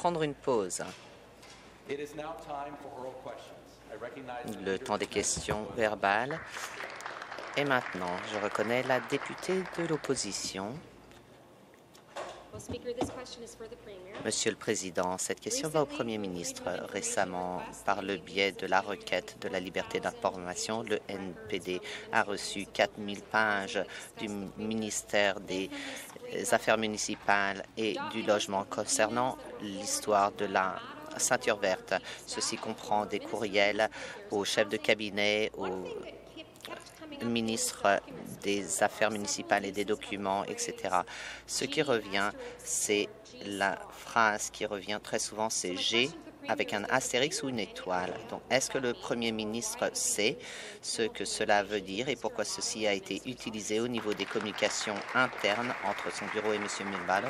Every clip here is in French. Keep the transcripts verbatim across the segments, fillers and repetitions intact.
prendre une pause. Le temps des questions verbales. Et maintenant, je reconnais la députée de l'opposition. Monsieur le Président, cette question va au Premier ministre. Récemment, par le biais de la requête de la liberté d'information, le N P D a reçu quatre mille pages du ministère des Affaires municipales et du Logement concernant l'histoire de la ceinture verte. Ceci comprend des courriels aux chefs de cabinet, aux ministre des Affaires municipales et des documents, et cetera. Ce qui revient, c'est la phrase qui revient très souvent, c'est G avec un astérix ou une étoile. Donc, est-ce que le Premier ministre sait ce que cela veut dire et pourquoi ceci a été utilisé au niveau des communications internes entre son bureau et M. Milbalo?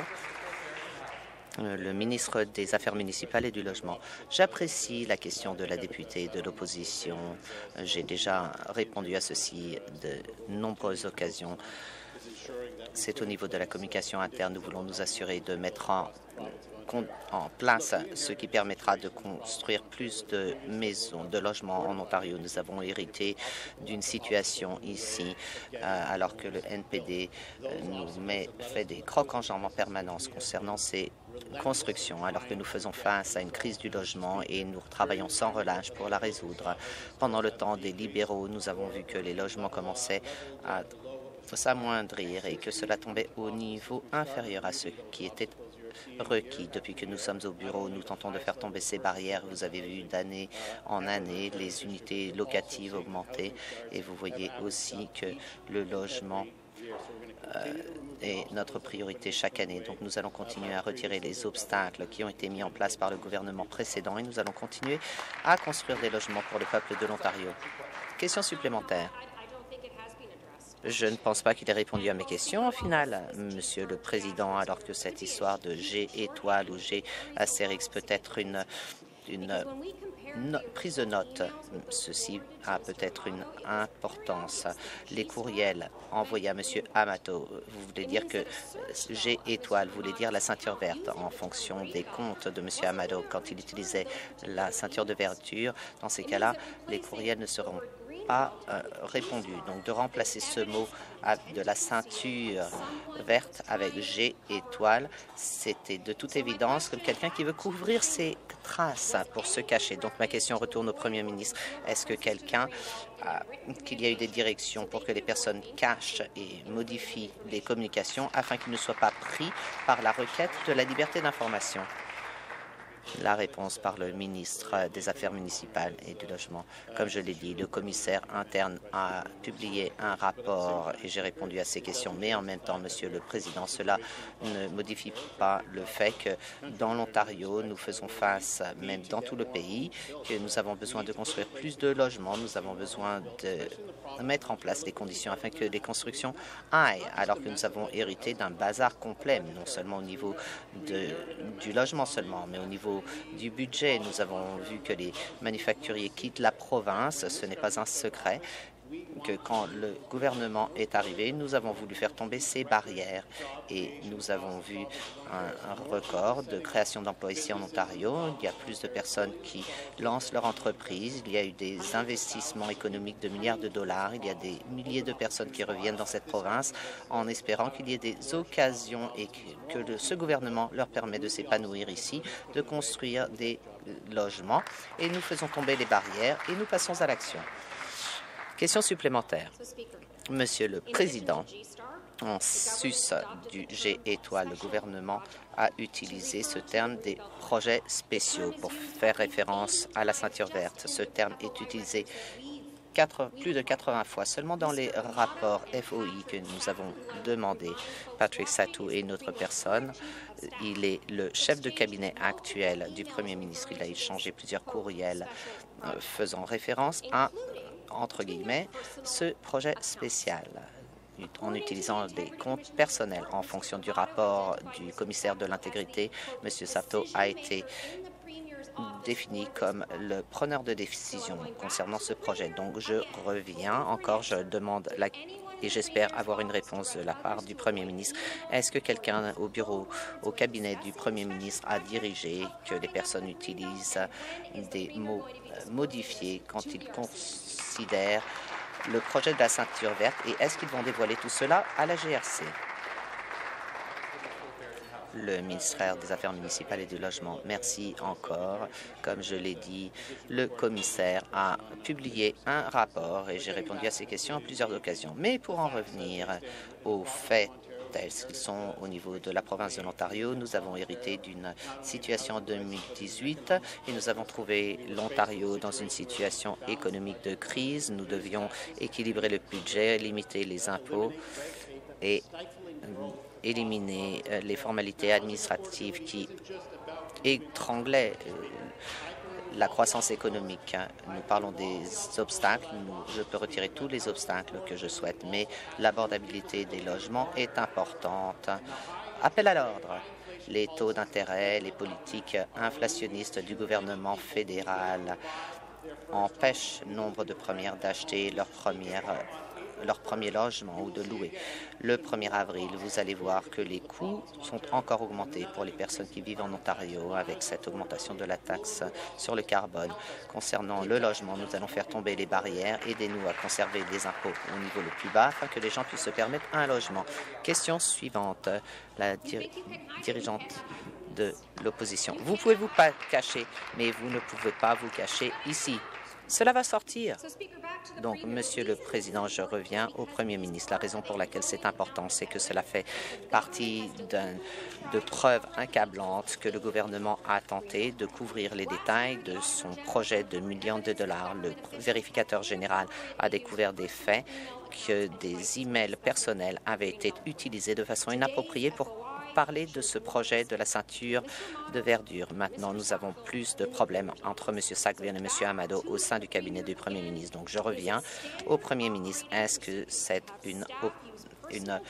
Le ministre des Affaires municipales et du Logement. J'apprécie la question de la députée de l'opposition. J'ai déjà répondu à ceci de nombreuses occasions. C'est au niveau de la communication interne. Nous voulons nous assurer de mettre en, en place ce qui permettra de construire plus de maisons, de logements en Ontario. Nous avons hérité d'une situation ici, euh, alors que le N P D euh, nous met, fait des crocs en jambes en permanence concernant ces construction, alors que nous faisons face à une crise du logement et nous travaillons sans relâche pour la résoudre. Pendant le temps des libéraux, nous avons vu que les logements commençaient à s'amoindrir et que cela tombait au niveau inférieur à ce qui était requis. Depuis que nous sommes au bureau, nous tentons de faire tomber ces barrières. Vous avez vu d'année en année les unités locatives augmenter et vous voyez aussi que le logement Euh, est notre priorité chaque année. Donc, nous allons continuer à retirer les obstacles qui ont été mis en place par le gouvernement précédent et nous allons continuer à construire des logements pour le peuple de l'Ontario. Question supplémentaire. Je ne pense pas qu'il ait répondu à mes questions. Au final, Monsieur le Président, alors que cette histoire de G étoile ou G astérix peut être une une no prise de note. Ceci a peut-être une importance. Les courriels envoyés à M. Amato, vous voulez dire que G étoile voulait dire la ceinture verte en fonction des comptes de M. Amato quand il utilisait la ceinture de verdure. Dans ces cas-là, les courriels ne seront pas euh, répondu. Donc, de remplacer ce mot à, de la ceinture verte avec G étoile, c'était de toute évidence comme quelqu'un qui veut couvrir ses traces pour se cacher. Donc, ma question retourne au Premier ministre. Est-ce que quelqu'un, euh, qu'il y a eu des directions pour que les personnes cachent et modifient les communications afin qu'ils ne soient pas pris par la requête de la liberté d'information? La réponse par le ministre des Affaires municipales et du Logement. Comme je l'ai dit, le commissaire interne a publié un rapport et j'ai répondu à ces questions. Mais en même temps, Monsieur le Président, cela ne modifie pas le fait que dans l'Ontario, nous faisons face, même dans tout le pays, que nous avons besoin de construire plus de logements. Nous avons besoin de mettre en place les conditions afin que les constructions aillent, alors que nous avons hérité d'un bazar complet, non seulement au niveau de, du logement seulement, mais au niveau du budget. Nous avons vu que les manufacturiers quittent la province. Ce n'est pas un secret que quand le gouvernement est arrivé, nous avons voulu faire tomber ces barrières et nous avons vu un, un record de création d'emplois ici en Ontario. Il y a plus de personnes qui lancent leur entreprise. Il y a eu des investissements économiques de milliards de dollars. Il y a des milliers de personnes qui reviennent dans cette province en espérant qu'il y ait des occasions et que, que le, ce gouvernement leur permet de s'épanouir ici, de construire des logements. Et nous faisons tomber les barrières et nous passons à l'action. Question supplémentaire. Monsieur le Président, en sus du G étoile, le gouvernement a utilisé ce terme des projets spéciaux pour faire référence à la ceinture verte. Ce terme est utilisé quatre, plus de quatre-vingts fois seulement dans les rapports F O I que nous avons demandé. Patrick Satou est une autre personne. Il est le chef de cabinet actuel du Premier ministre. Il a échangé plusieurs courriels euh, faisant référence à entre guillemets, ce projet spécial en utilisant des comptes personnels. En fonction du rapport du commissaire de l'intégrité, M. Sato a été défini comme le preneur de décision concernant ce projet. Donc, je reviens encore, je demande la et j'espère avoir une réponse de la part du Premier ministre. Est-ce que quelqu'un au bureau, au cabinet du Premier ministre a dirigé que les personnes utilisent des mots modifiés quand ils considèrent le projet de la ceinture verte et est-ce qu'ils vont dévoiler tout cela à la G R C? Le ministère des Affaires municipales et du Logement. Merci encore. Comme je l'ai dit, le commissaire a publié un rapport et j'ai répondu à ces questions à plusieurs occasions. Mais pour en revenir aux faits tels qu'ils sont au niveau de la province de l'Ontario, nous avons hérité d'une situation en deux mille dix-huit et nous avons trouvé l'Ontario dans une situation économique de crise. Nous devions équilibrer le budget, limiter les impôts et éliminer les formalités administratives qui étranglaient la croissance économique. Nous parlons des obstacles. Nous, je peux retirer tous les obstacles que je souhaite, mais l'abordabilité des logements est importante. Appel à l'ordre. Les taux d'intérêt, les politiques inflationnistes du gouvernement fédéral empêchent nombre de premières d'acheter leur première leur premier logement ou de louer. Le premier avril, vous allez voir que les coûts sont encore augmentés pour les personnes qui vivent en Ontario avec cette augmentation de la taxe sur le carbone. Concernant le logement, nous allons faire tomber les barrières. Aidez-nous à conserver les impôts au niveau le plus bas afin que les gens puissent se permettre un logement. Question suivante. La dir dirigeante de l'opposition. Vous pouvez vous pas cacher, mais vous ne pouvez pas vous cacher ici. Cela va sortir. Donc, Monsieur le Président, je reviens au Premier ministre. La raison pour laquelle c'est important, c'est que cela fait partie de preuves accablantes que le gouvernement a tenté de couvrir les détails de son projet de millions de dollars. Le vérificateur général a découvert des faits que des emails personnels avaient été utilisés de façon inappropriée pour parler de ce projet de la ceinture de verdure. Maintenant, nous avons plus de problèmes entre M. Sackville et M. Amado au sein du cabinet du Premier ministre. Donc, je reviens au Premier ministre. Est-ce que c'est une, une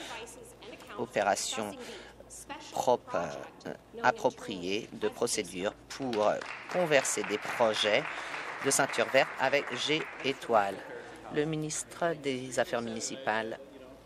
opération propre, euh, appropriée de procédure pour converser des projets de ceinture verte avec G étoile? Le ministre des Affaires municipales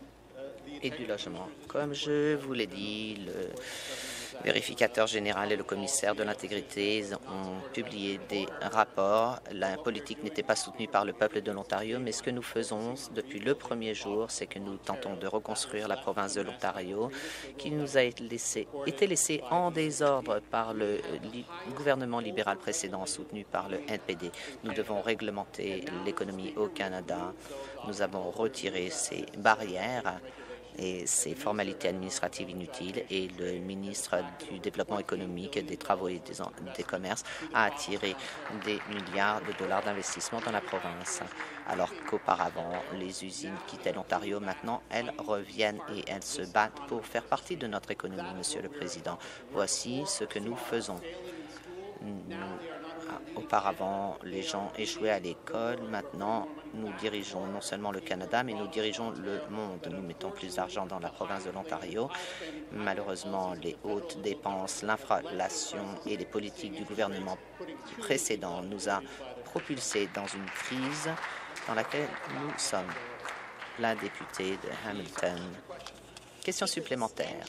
et du logement. Comme je vous l'ai dit, le vérificateur général et le commissaire de l'intégrité ont publié des rapports. La politique n'était pas soutenue par le peuple de l'Ontario, mais ce que nous faisons depuis le premier jour, c'est que nous tentons de reconstruire la province de l'Ontario, qui nous a laissé, été laissée en désordre par le li, gouvernement libéral précédent, soutenu par le N P D. Nous devons réglementer l'économie au Canada. Nous avons retiré ces barrières et ces formalités administratives inutiles et le ministre du Développement économique, des Travaux et des, des Commerces a attiré des milliards de dollars d'investissement dans la province. Alors qu'auparavant, les usines quittaient l'Ontario, maintenant elles reviennent et elles se battent pour faire partie de notre économie, Monsieur le Président. Voici ce que nous faisons. Nous, auparavant, les gens échouaient à l'école. Maintenant, nous dirigeons non seulement le Canada, mais nous dirigeons le monde. Nous mettons plus d'argent dans la province de l'Ontario. Malheureusement, les hautes dépenses, l'inflation et les politiques du gouvernement précédent nous a propulsés dans une crise dans laquelle nous sommes. La députée de Hamilton. Question supplémentaire.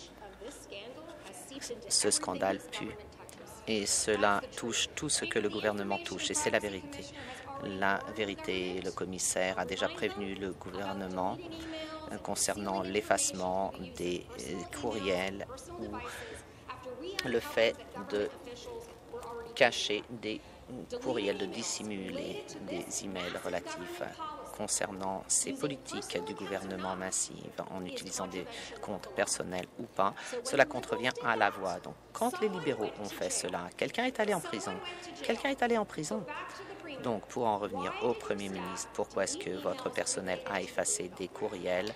Ce scandale pue. Et cela touche tout ce que le gouvernement touche, et c'est la vérité. La vérité, le commissaire a déjà prévenu le gouvernement concernant l'effacement des courriels ou le fait de cacher des courriels, de dissimuler des emails relatifs concernant ces politiques du gouvernement massives en utilisant des comptes personnels ou pas, cela contrevient à la loi. Donc, quand les libéraux ont fait cela, quelqu'un est allé en prison. Quelqu'un est allé en prison. Donc, pour en revenir au Premier ministre, pourquoi est-ce que votre personnel a effacé des courriels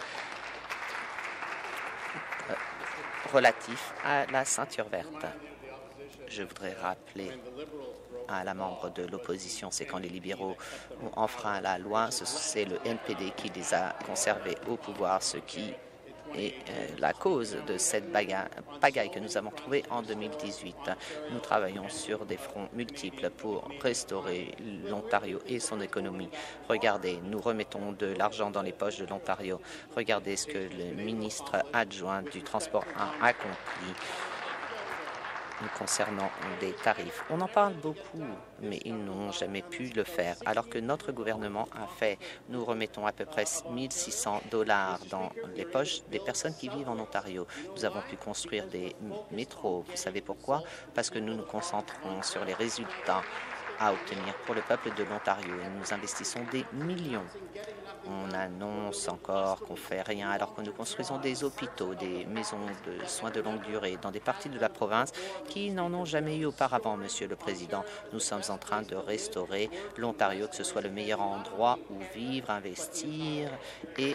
euh, relatifs à la ceinture verte? Je voudrais rappeler à la membre de l'opposition, c'est quand les libéraux ont enfreint la loi, c'est le N P D qui les a conservés au pouvoir, ce qui est euh, la cause de cette baga- pagaille que nous avons trouvée en deux mille dix-huit. Nous travaillons sur des fronts multiples pour restaurer l'Ontario et son économie. Regardez, nous remettons de l'argent dans les poches de l'Ontario. Regardez ce que le ministre adjoint du transport a accompli concernant des tarifs. On en parle beaucoup, mais ils n'ont jamais pu le faire. Alors que notre gouvernement a fait, nous remettons à peu près mille six cents dollars dans les poches des personnes qui vivent en Ontario. Nous avons pu construire des métros. Vous savez pourquoi? Parce que nous nous concentrons sur les résultats à obtenir pour le peuple de l'Ontario et nous investissons des millions. On annonce encore qu'on fait rien alors que nous construisons des hôpitaux, des maisons de soins de longue durée dans des parties de la province qui n'en ont jamais eu auparavant, Monsieur le Président. Nous sommes en train de restaurer l'Ontario, que ce soit le meilleur endroit où vivre, investir et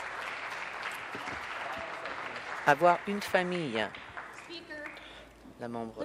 avoir une famille. La membre.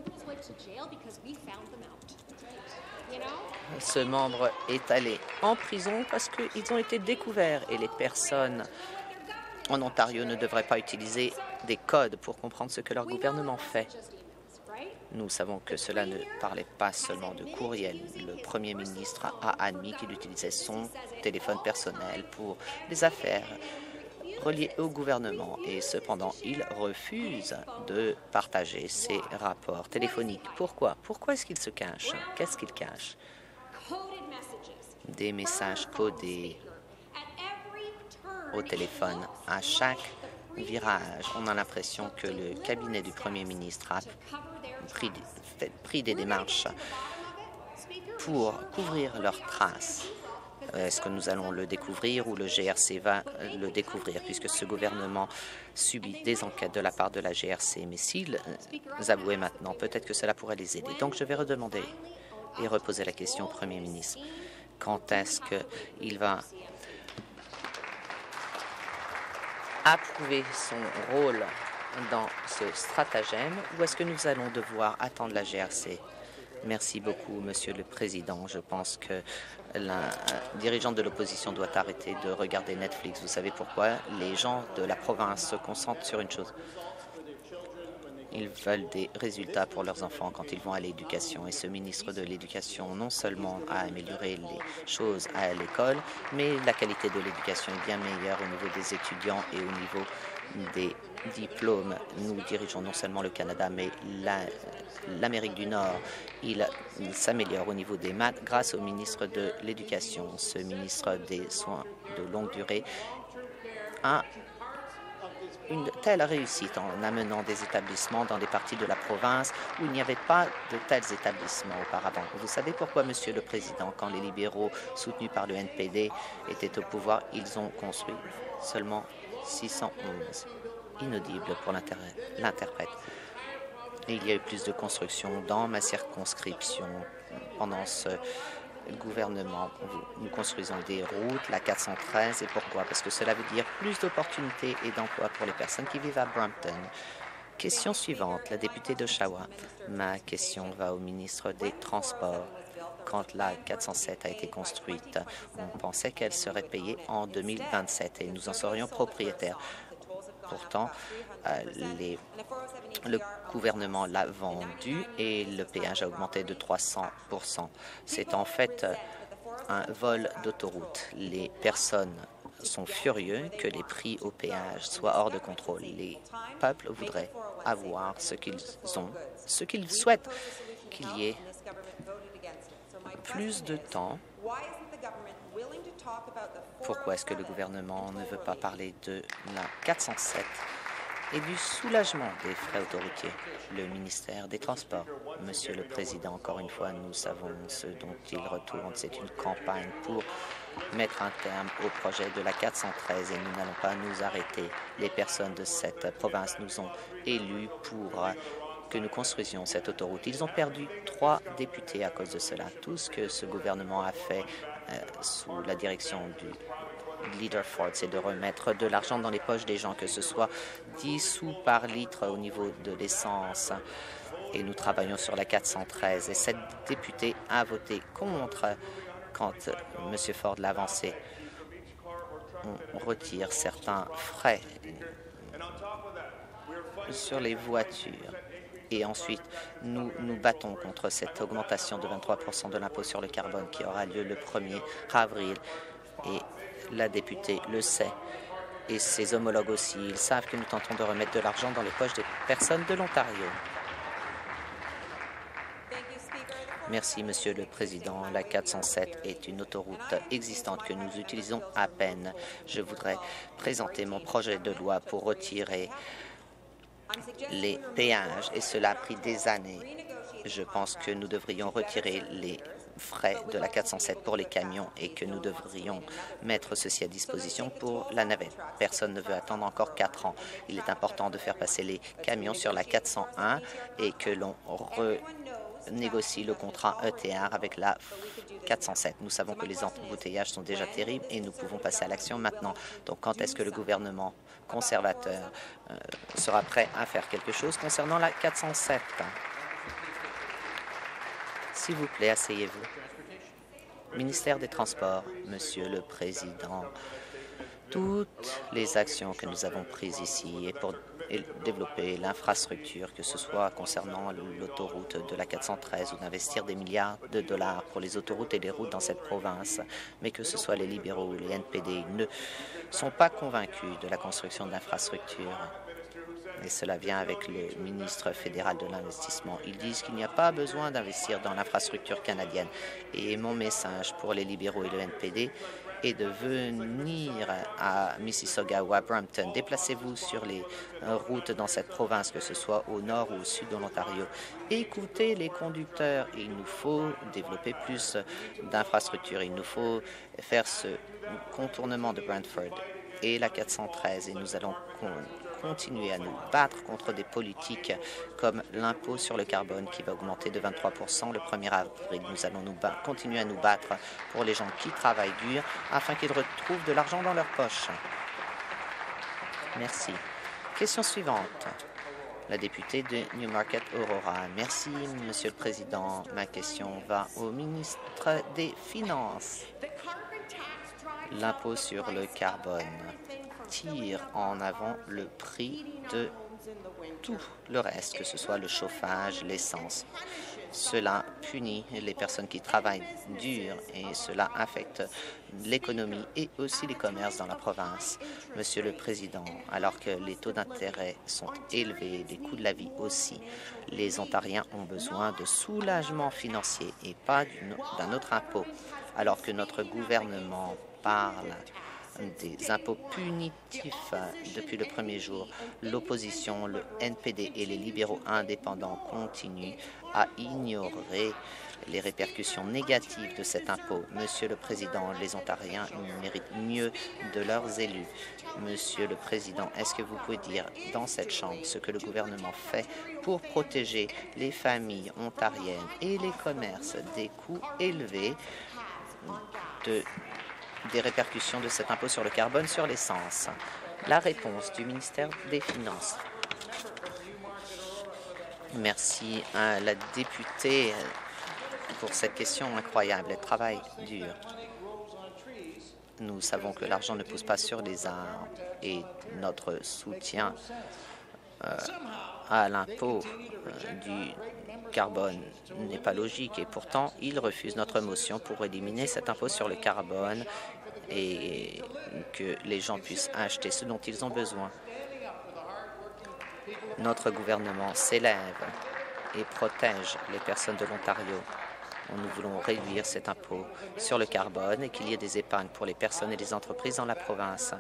Ce membre est allé en prison parce qu'ils ont été découverts et les personnes en Ontario ne devraient pas utiliser des codes pour comprendre ce que leur gouvernement fait. Nous savons que cela ne parlait pas seulement de courriel. Le Premier ministre a admis qu'il utilisait son téléphone personnel pour des affaires reliées au gouvernement et cependant il refuse de partager ses rapports téléphoniques. Pourquoi? Pourquoi est-ce qu'il se cache? Qu'est-ce qu'il cache? Des messages codés au téléphone. À chaque virage, on a l'impression que le cabinet du Premier ministre a pris, fait, pris des démarches pour couvrir leurs traces. Est-ce que nous allons le découvrir ou le G R C va le découvrir puisque ce gouvernement subit des enquêtes de la part de la G R C? Mais s'ils avouaient maintenant, peut-être que cela pourrait les aider. Donc je vais redemander et reposer la question au Premier ministre. Quand est-ce qu'il va approuver son rôle dans ce stratagème ou est-ce que nous allons devoir attendre la G R C? Merci beaucoup, Monsieur le Président. Je pense que la dirigeante de l'opposition doit arrêter de regarder Netflix. Vous savez pourquoi? Les gens de la province se concentrent sur une chose. Ils veulent des résultats pour leurs enfants quand ils vont à l'éducation. Et ce ministre de l'Éducation, non seulement a amélioré les choses à l'école, mais la qualité de l'éducation est bien meilleure au niveau des étudiants et au niveau des diplômes. Nous dirigeons non seulement le Canada, mais l'Amérique du Nord. Il, il s'améliore au niveau des maths grâce au ministre de l'Éducation. Ce ministre des Soins de longue durée a une telle réussite en amenant des établissements dans des parties de la province où il n'y avait pas de tels établissements auparavant. Vous savez pourquoi, Monsieur le Président, quand les libéraux soutenus par le N P D étaient au pouvoir, ils ont construit seulement six cent onze, inaudible pour l'interprète. Il y a eu plus de construction dans ma circonscription pendant ce gouvernement. Nous construisons des routes, la quatre cent treize. Et pourquoi? Parce que cela veut dire plus d'opportunités et d'emplois pour les personnes qui vivent à Brampton. Question suivante, la députée d'Oshawa. Ma question va au ministre des Transports. Quand la quatre cent sept a été construite, on pensait qu'elle serait payée en deux mille vingt-sept et nous en serions propriétaires. Pourtant, euh, les, le gouvernement l'a vendu et le péage a augmenté de trois cents pour cent. C'est en fait euh, un vol d'autoroute. Les personnes sont furieux que les prix au péage soient hors de contrôle. Les peuples voudraient avoir ce qu'ils ont, ce qu'ils souhaitent, qu'il y ait plus de temps. Pourquoi est-ce que le gouvernement ne veut pas parler de la quatre cent sept et du soulagement des frais autoroutiers? Le ministère des Transports. Monsieur le Président, encore une fois, nous savons ce dont il retourne. C'est une campagne pour mettre un terme au projet de la quatre cent treize et nous n'allons pas nous arrêter. Les personnes de cette province nous ont élus pour que nous construisions cette autoroute. Ils ont perdu trois députés à cause de cela. Tout ce que ce gouvernement a fait euh, sous la direction du leader Ford, c'est de remettre de l'argent dans les poches des gens, que ce soit dix sous par litre au niveau de l'essence. Et nous travaillons sur la quatre cent treize. Et cette députée a voté contre quand M. Ford l'a avancé. On retire certains frais sur les voitures. Et ensuite, nous nous battons contre cette augmentation de vingt-trois pour cent de l'impôt sur le carbone qui aura lieu le premier avril. Et la députée le sait. Et ses homologues aussi. Ils savent que nous tentons de remettre de l'argent dans les poches des personnes de l'Ontario. Merci, Monsieur le Président. La quatre cent sept est une autoroute existante que nous utilisons à peine. Je voudrais présenter mon projet de loi pour retirer les péages, et cela a pris des années. Je pense que nous devrions retirer les frais de la quatre cent sept pour les camions et que nous devrions mettre ceci à disposition pour la navette. Personne ne veut attendre encore quatre ans. Il est important de faire passer les camions sur la quatre cent un et que l'on renégocie le contrat E T R avec la quatre cent sept. Nous savons que les embouteillages sont déjà terribles et nous pouvons passer à l'action maintenant. Donc, quand est-ce que le gouvernement conservateur euh, sera prêt à faire quelque chose concernant la quatre cent sept? S'il vous plaît, asseyez-vous. Ministère des Transports, Monsieur le Président, toutes les actions que nous avons prises ici et pour développer l'infrastructure, que ce soit concernant l'autoroute de la quatre cent treize ou d'investir des milliards de dollars pour les autoroutes et les routes dans cette province, mais que ce soit les libéraux ou les N P D, ils ne sont pas convaincus de la construction de l'infrastructure. Et cela vient avec le ministre fédéral de l'Investissement. Ils disent qu'il n'y a pas besoin d'investir dans l'infrastructure canadienne. Et mon message pour les libéraux et le N P D est de venir à Mississauga ou à Brampton. Déplacez-vous sur les routes dans cette province, que ce soit au nord ou au sud de l'Ontario. Écoutez les conducteurs. Il nous faut développer plus d'infrastructures. Il nous faut faire ce contournement de Brantford et la quatre cent treize. Et nous allons continuer à nous battre contre des politiques comme l'impôt sur le carbone qui va augmenter de vingt-trois pour cent le premier avril. Nous allons nous continuer à nous battre pour les gens qui travaillent dur afin qu'ils retrouvent de l'argent dans leur poche. Merci. Question suivante. La députée de Newmarket-Aurora. Merci, Monsieur le Président. Ma question va au ministre des Finances. L'impôt sur le carbone tire en avant le prix de tout le reste, que ce soit le chauffage, l'essence. Cela punit les personnes qui travaillent dur et cela affecte l'économie et aussi les commerces dans la province. Monsieur le Président, alors que les taux d'intérêt sont élevés, les coûts de la vie aussi, les Ontariens ont besoin de soulagement financier et pas d'un autre impôt, alors que notre gouvernement parle des impôts punitifs depuis le premier jour. L'opposition, le N P D et les libéraux indépendants continuent à ignorer les répercussions négatives de cet impôt. Monsieur le Président, les Ontariens méritent mieux de leurs élus. Monsieur le Président, est-ce que vous pouvez dire dans cette Chambre ce que le gouvernement fait pour protéger les familles ontariennes et les commerces des coûts élevés de des répercussions de cet impôt sur le carbone sur l'essence? La réponse du ministère des Finances. Merci à la députée pour cette question incroyable. Elle travaille dur. Nous savons que l'argent ne pousse pas sur les arbres et notre soutien euh, à l'impôt euh, du carbone n'est pas logique et pourtant il refuse notre motion pour éliminer cet impôt sur le carbone et que les gens puissent acheter ce dont ils ont besoin. Notre gouvernement s'élève et protège les personnes de l'Ontario. Nous voulons réduire cet impôt sur le carbone et qu'il y ait des épargnes pour les personnes et les entreprises dans la province.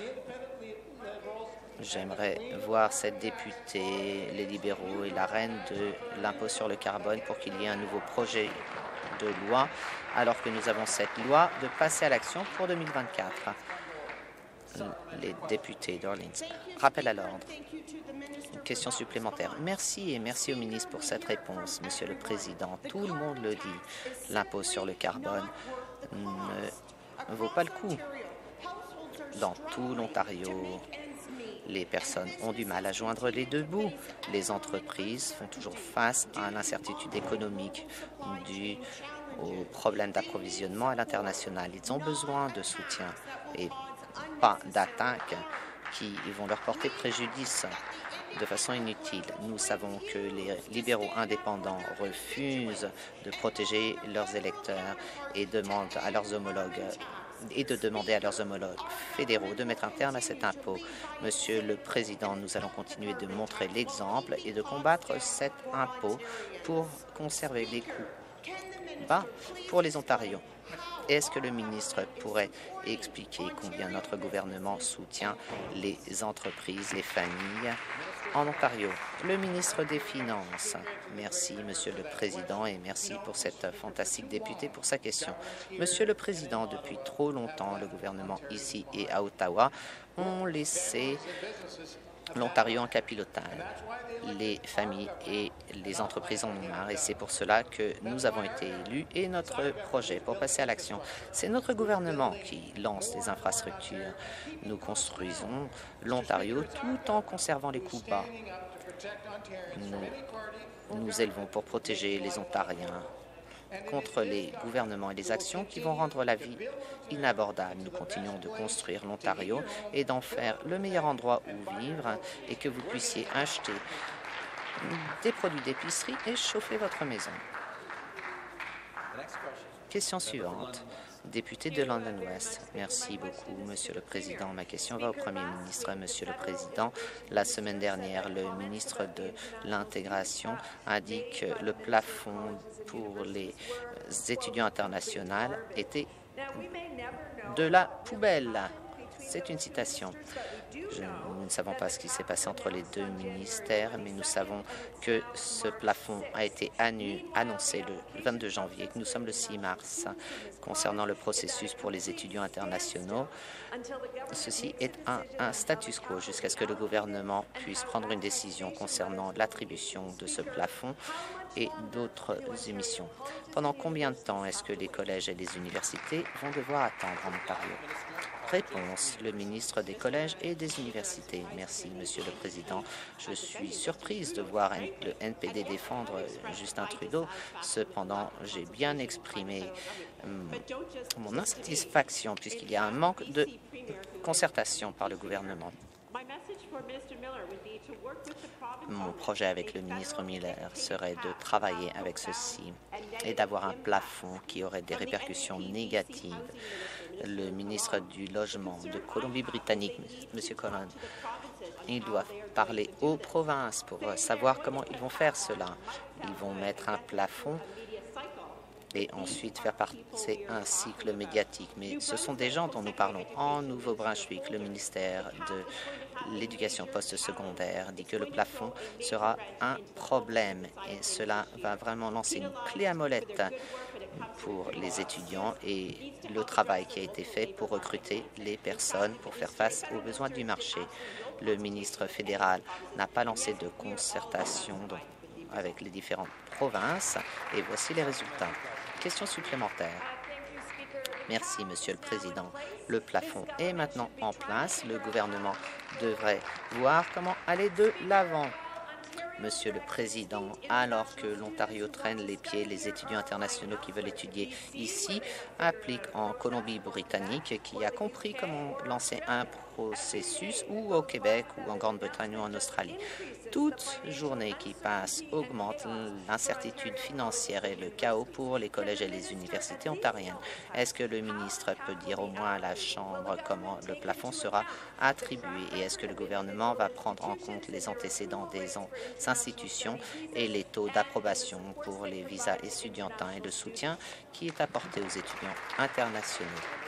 J'aimerais voir cette députée, les libéraux et la reine de l'impôt sur le carbone pour qu'il y ait un nouveau projet de loi, alors que nous avons cette loi, de passer à l'action pour deux mille vingt-quatre. Les députés d'Orleans. Rappel à l'ordre. Une question supplémentaire. Merci et merci au ministre pour cette réponse, Monsieur le Président. Tout le monde le dit. L'impôt sur le carbone ne vaut pas le coup. Dans tout l'Ontario, les personnes ont du mal à joindre les deux bouts. Les entreprises font toujours face à l'incertitude économique due aux problèmes d'approvisionnement à l'international. Ils ont besoin de soutien et pas d'attaque qui vont leur porter préjudice de façon inutile. Nous savons que les libéraux indépendants refusent de protéger leurs électeurs et demandent à leurs homologues et de demander à leurs homologues fédéraux de mettre un terme à cet impôt. Monsieur le Président, nous allons continuer de montrer l'exemple et de combattre cet impôt pour conserver les coûts bas pour les Ontariens. Est-ce que le ministre pourrait expliquer combien notre gouvernement soutient les entreprises, les familles en Ontario? Le ministre des Finances. Merci, Monsieur le Président, et merci pour cette fantastique députée pour sa question. Monsieur le Président, depuis trop longtemps, le gouvernement ici et à Ottawa ont laissé l'Ontario en capillotage. Les familles et les entreprises en ont marre et c'est pour cela que nous avons été élus et notre projet pour passer à l'action. C'est notre gouvernement qui lance les infrastructures. Nous construisons l'Ontario tout en conservant les coûts bas. Nous nous élevons pour protéger les Ontariens contre les gouvernements et les actions qui vont rendre la vie inabordable. Nous continuons de construire l'Ontario et d'en faire le meilleur endroit où vivre et que vous puissiez acheter des produits d'épicerie et chauffer votre maison. Question suivante. Député de London West. Merci beaucoup, Monsieur le Président. Ma question va au Premier ministre. Monsieur le Président, la semaine dernière, le ministre de l'Intégration a dit que le plafond pour les étudiants internationaux était de la poubelle. C'est une citation. Je, nous ne savons pas ce qui s'est passé entre les deux ministères, mais nous savons que ce plafond a été annu, annoncé le vingt-deux janvier, que nous sommes le six mars. Concernant le processus pour les étudiants internationaux, ceci est un, un status quo jusqu'à ce que le gouvernement puisse prendre une décision concernant l'attribution de ce plafond et d'autres émissions. Pendant combien de temps est-ce que les collèges et les universités vont devoir attendre en Ontario? Réponse, le ministre des collèges et des universités. Merci, Monsieur le Président. Je suis surprise de voir le N P D défendre Justin Trudeau. Cependant, j'ai bien exprimé hum, mon insatisfaction puisqu'il y a un manque de concertation par le gouvernement. Mon projet avec le ministre Miller serait de travailler avec ceci et d'avoir un plafond qui aurait des répercussions négatives. Le ministre du Logement de Colombie-Britannique, M. Collins, il doit parler aux provinces pour savoir comment ils vont faire cela. Ils vont mettre un plafond et ensuite faire passer un cycle médiatique. Mais ce sont des gens dont nous parlons. En Nouveau-Brunswick, le ministère de l'Éducation postsecondaire dit que le plafond sera un problème et cela va vraiment lancer une clé à molette pour les étudiants et le travail qui a été fait pour recruter les personnes pour faire face aux besoins du marché. Le ministre fédéral n'a pas lancé de concertation avec les différentes provinces et voici les résultats. Question supplémentaire. Merci, Monsieur le Président. Le plafond est maintenant en place. Le gouvernement devrait voir comment aller de l'avant. Monsieur le Président, alors que l'Ontario traîne les pieds, les étudiants internationaux qui veulent étudier ici appliquent en Colombie-Britannique, qui a compris comment lancer un processus, ou au Québec, ou en Grande-Bretagne, ou en Australie. Toute journée qui passe augmente l'incertitude financière et le chaos pour les collèges et les universités ontariennes. Est-ce que le ministre peut dire au moins à la Chambre comment le plafond sera attribué et est-ce que le gouvernement va prendre en compte les antécédents des institutions et les taux d'approbation pour les visas étudiantins et le soutien qui est apporté aux étudiants internationaux?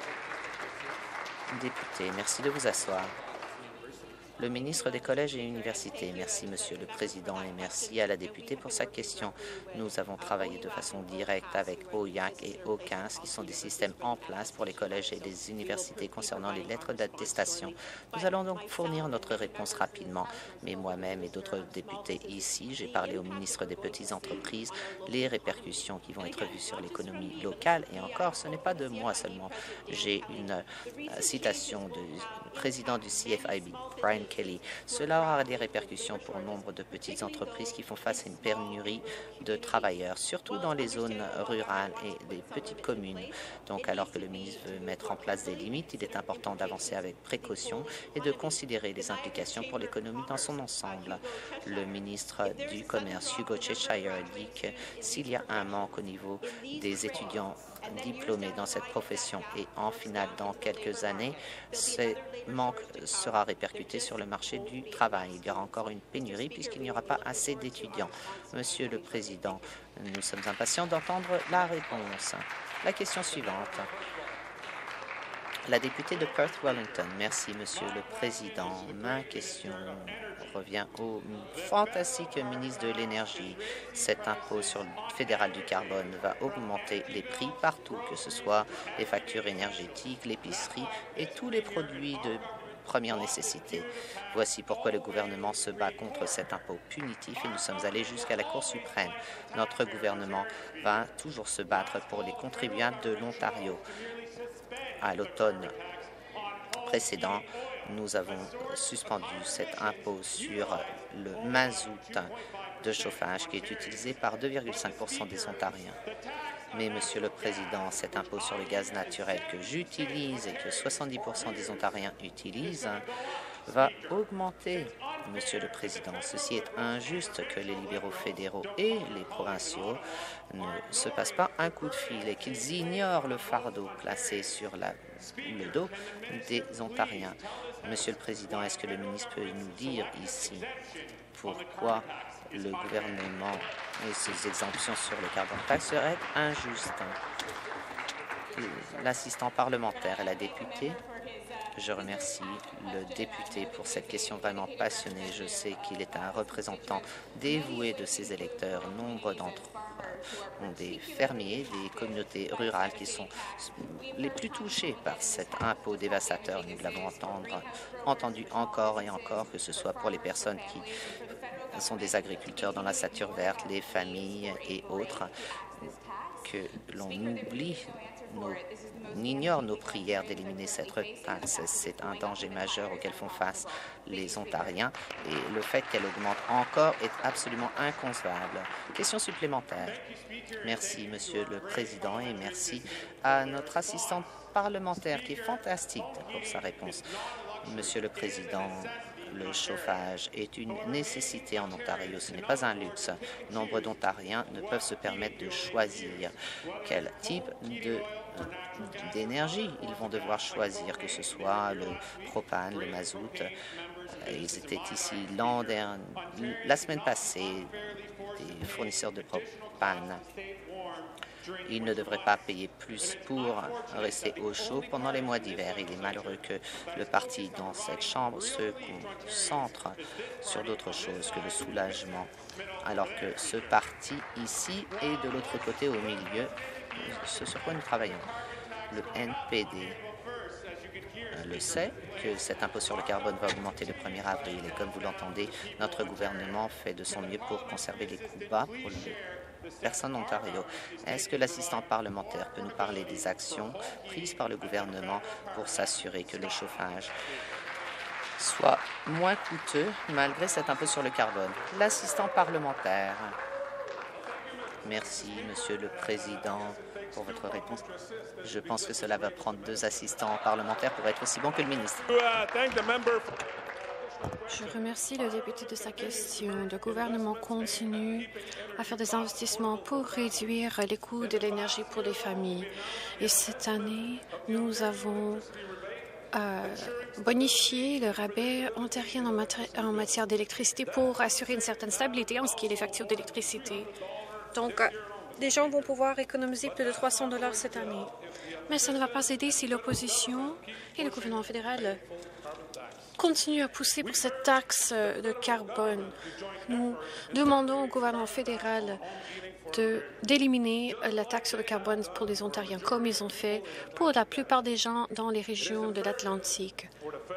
Député, merci de vous asseoir. Le ministre des Collèges et Universités. Merci, Monsieur le Président, et merci à la députée pour sa question. Nous avons travaillé de façon directe avec O I A C et O quinze, qui sont des systèmes en place pour les collèges et les universités concernant les lettres d'attestation. Nous allons donc fournir notre réponse rapidement, mais moi-même et d'autres députés ici, j'ai parlé au ministre des Petites Entreprises, les répercussions qui vont être vues sur l'économie locale, et encore, ce n'est pas de moi seulement. J'ai une euh, citation du président du C F I B, Brian Kelly. Cela aura des répercussions pour nombre de petites entreprises qui font face à une pénurie de travailleurs, surtout dans les zones rurales et des petites communes. Donc, alors que le ministre veut mettre en place des limites, il est important d'avancer avec précaution et de considérer les implications pour l'économie dans son ensemble. Le ministre du Commerce, Hugo Cheshire, dit que s'il y a un manque au niveau des étudiants diplômés dans cette profession et en finale dans quelques années, ce manque sera répercuté sur le marché du travail. Il y aura encore une pénurie puisqu'il n'y aura pas assez d'étudiants. Monsieur le Président, nous sommes impatients d'entendre la réponse. La question suivante. La députée de Perth-Wellington. Merci, Monsieur le Président. Ma question revient au fantastique ministre de l'Énergie. Cet impôt sur le fédéral du carbone va augmenter les prix partout, que ce soit les factures énergétiques, l'épicerie et tous les produits de première nécessité. Voici pourquoi le gouvernement se bat contre cet impôt punitif et nous sommes allés jusqu'à la Cour suprême. Notre gouvernement va toujours se battre pour les contribuables de l'Ontario. À l'automne précédent, nous avons suspendu cet impôt sur le mazout de chauffage qui est utilisé par deux virgule cinq pour cent des Ontariens. Mais, Monsieur le Président, cet impôt sur le gaz naturel que j'utilise et que soixante-dix pour cent des Ontariens utilisent va augmenter, Monsieur le Président. Ceci est injuste que les libéraux fédéraux et les provinciaux ne se passent pas un coup de fil et qu'ils ignorent le fardeau placé sur la, le dos des Ontariens. Monsieur le Président, est-ce que le ministre peut nous dire ici pourquoi le gouvernement et ses exemptions sur le carbone tax seraient injustes? L'assistant parlementaire et la députée. Je remercie le député pour cette question vraiment passionnée. Je sais qu'il est un représentant dévoué de ses électeurs. Nombre d'entre eux ont des fermiers, des communautés rurales qui sont les plus touchées par cet impôt dévastateur. Nous l'avons entendu encore et encore, que ce soit pour les personnes qui sont des agriculteurs dans la ceinture verte, les familles et autres, que l'on oublie, nos, on ignore nos prières d'éliminer cette taxe. C'est un danger majeur auquel font face les Ontariens et le fait qu'elle augmente encore est absolument inconcevable. Question supplémentaire. Merci, Monsieur le Président, et merci à notre assistante parlementaire qui est fantastique pour sa réponse. Monsieur le Président, le chauffage est une nécessité en Ontario, ce n'est pas un luxe. Nombre d'Ontariens ne peuvent se permettre de choisir quel type de d'énergie ils vont devoir choisir, que ce soit le propane, le mazout. Ils étaient ici l'an dernier, la semaine passée, des fournisseurs de propane. Ils ne devraient pas payer plus pour rester au chaud pendant les mois d'hiver. Il est malheureux que le parti dans cette Chambre se concentre sur d'autres choses que le soulagement, alors que ce parti ici est de l'autre côté, au milieu, ce sur quoi nous travaillons. Le N P D le sait que cet impôt sur le carbone va augmenter le premier avril et comme vous l'entendez, notre gouvernement fait de son mieux pour conserver les coûts bas pour les personnes d'Ontario. Est-ce que l'assistant parlementaire peut nous parler des actions prises par le gouvernement pour s'assurer que le chauffage soit moins coûteux malgré cet impôt sur le carbone? L'assistant parlementaire. Merci, Monsieur le Président, pour votre réponse. Je pense que cela va prendre deux assistants parlementaires pour être aussi bon que le ministre. Je remercie le député de sa question. Le gouvernement continue à faire des investissements pour réduire les coûts de l'énergie pour les familles. Et cette année, nous avons euh, bonifié le rabais ontarien en, maté en matière d'électricité pour assurer une certaine stabilité en ce qui est les factures d'électricité. Donc, euh, les gens vont pouvoir économiser plus de trois cents dollars cette année. Mais ça ne va pas aider si l'opposition et le gouvernement fédéral continuent à pousser pour cette taxe de carbone. Nous demandons au gouvernement fédéral d'éliminer la taxe sur le carbone pour les Ontariens, comme ils ont fait pour la plupart des gens dans les régions de l'Atlantique.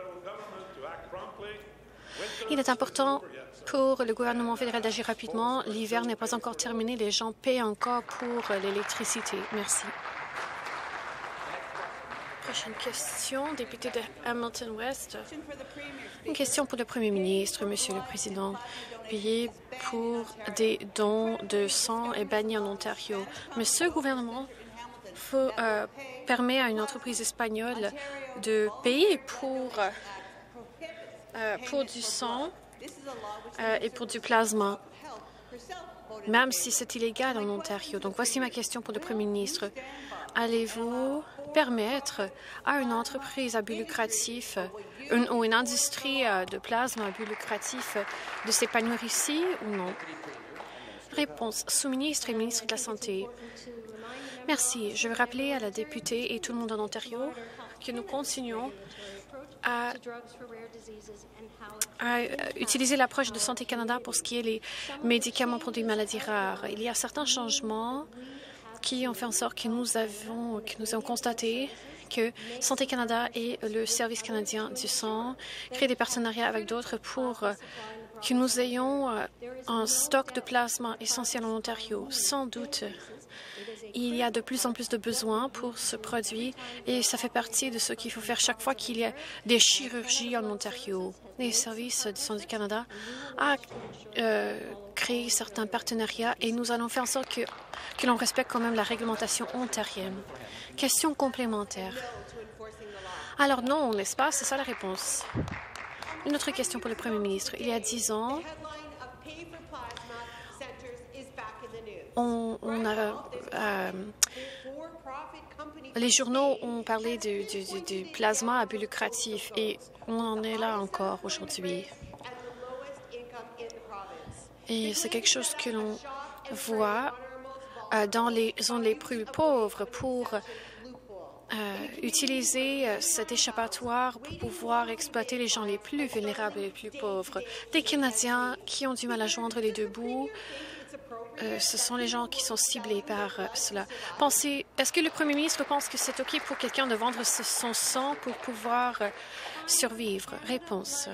Il est important pour le gouvernement fédéral d'agir rapidement. L'hiver n'est pas encore terminé. Les gens paient encore pour l'électricité. Merci. Prochaine question, député de Hamilton West. Une question pour le Premier ministre, Monsieur le Président. Payer pour des dons de sang est banni en Ontario. Mais ce gouvernement faut, euh, permet à une entreprise espagnole de payer pour, euh, pour du sang euh, et pour du plasma, même si c'est illégal en Ontario. Donc, voici ma question pour le Premier ministre. Allez-vous permettre à une entreprise à but lucratif une, ou une industrie de plasma à but lucratif de s'épanouir ici ou non? Réponse. Sous-ministre et ministre de la Santé. Merci. Je veux rappeler à la députée et tout le monde en Ontario que nous continuons à, à utiliser l'approche de Santé Canada pour ce qui est les médicaments pour des maladies rares. Il y a certains changements qui ont fait en sorte que nous avons, que nous avons constaté que Santé Canada et le Service canadien du sang créent des partenariats avec d'autres pour que nous ayons un stock de plasma essentiel en Ontario. Sans doute, il y a de plus en plus de besoins pour ce produit et ça fait partie de ce qu'il faut faire chaque fois qu'il y a des chirurgies en Ontario. Les services du sang du Canada a euh, créé certains partenariats et nous allons faire en sorte que, que l'on respecte quand même la réglementation ontarienne. Question complémentaire. Alors non, n'est-ce pas? C'est ça la réponse. Une autre question pour le Premier ministre. Il y a dix ans, on, on a, euh, les journaux ont parlé du, du, du, du plasma à but lucratif et on en est là encore aujourd'hui. Et c'est quelque chose que l'on voit euh, dans les zones les plus pauvres pour euh, utiliser euh, cet échappatoire pour pouvoir exploiter les gens les plus vulnérables et les plus pauvres. Des Canadiens qui ont du mal à joindre les deux bouts. Euh, ce sont les gens qui sont ciblés par euh, cela. Pensez, est-ce que le Premier ministre pense que c'est OK pour quelqu'un de vendre son sang pour pouvoir euh, survivre? Réponse.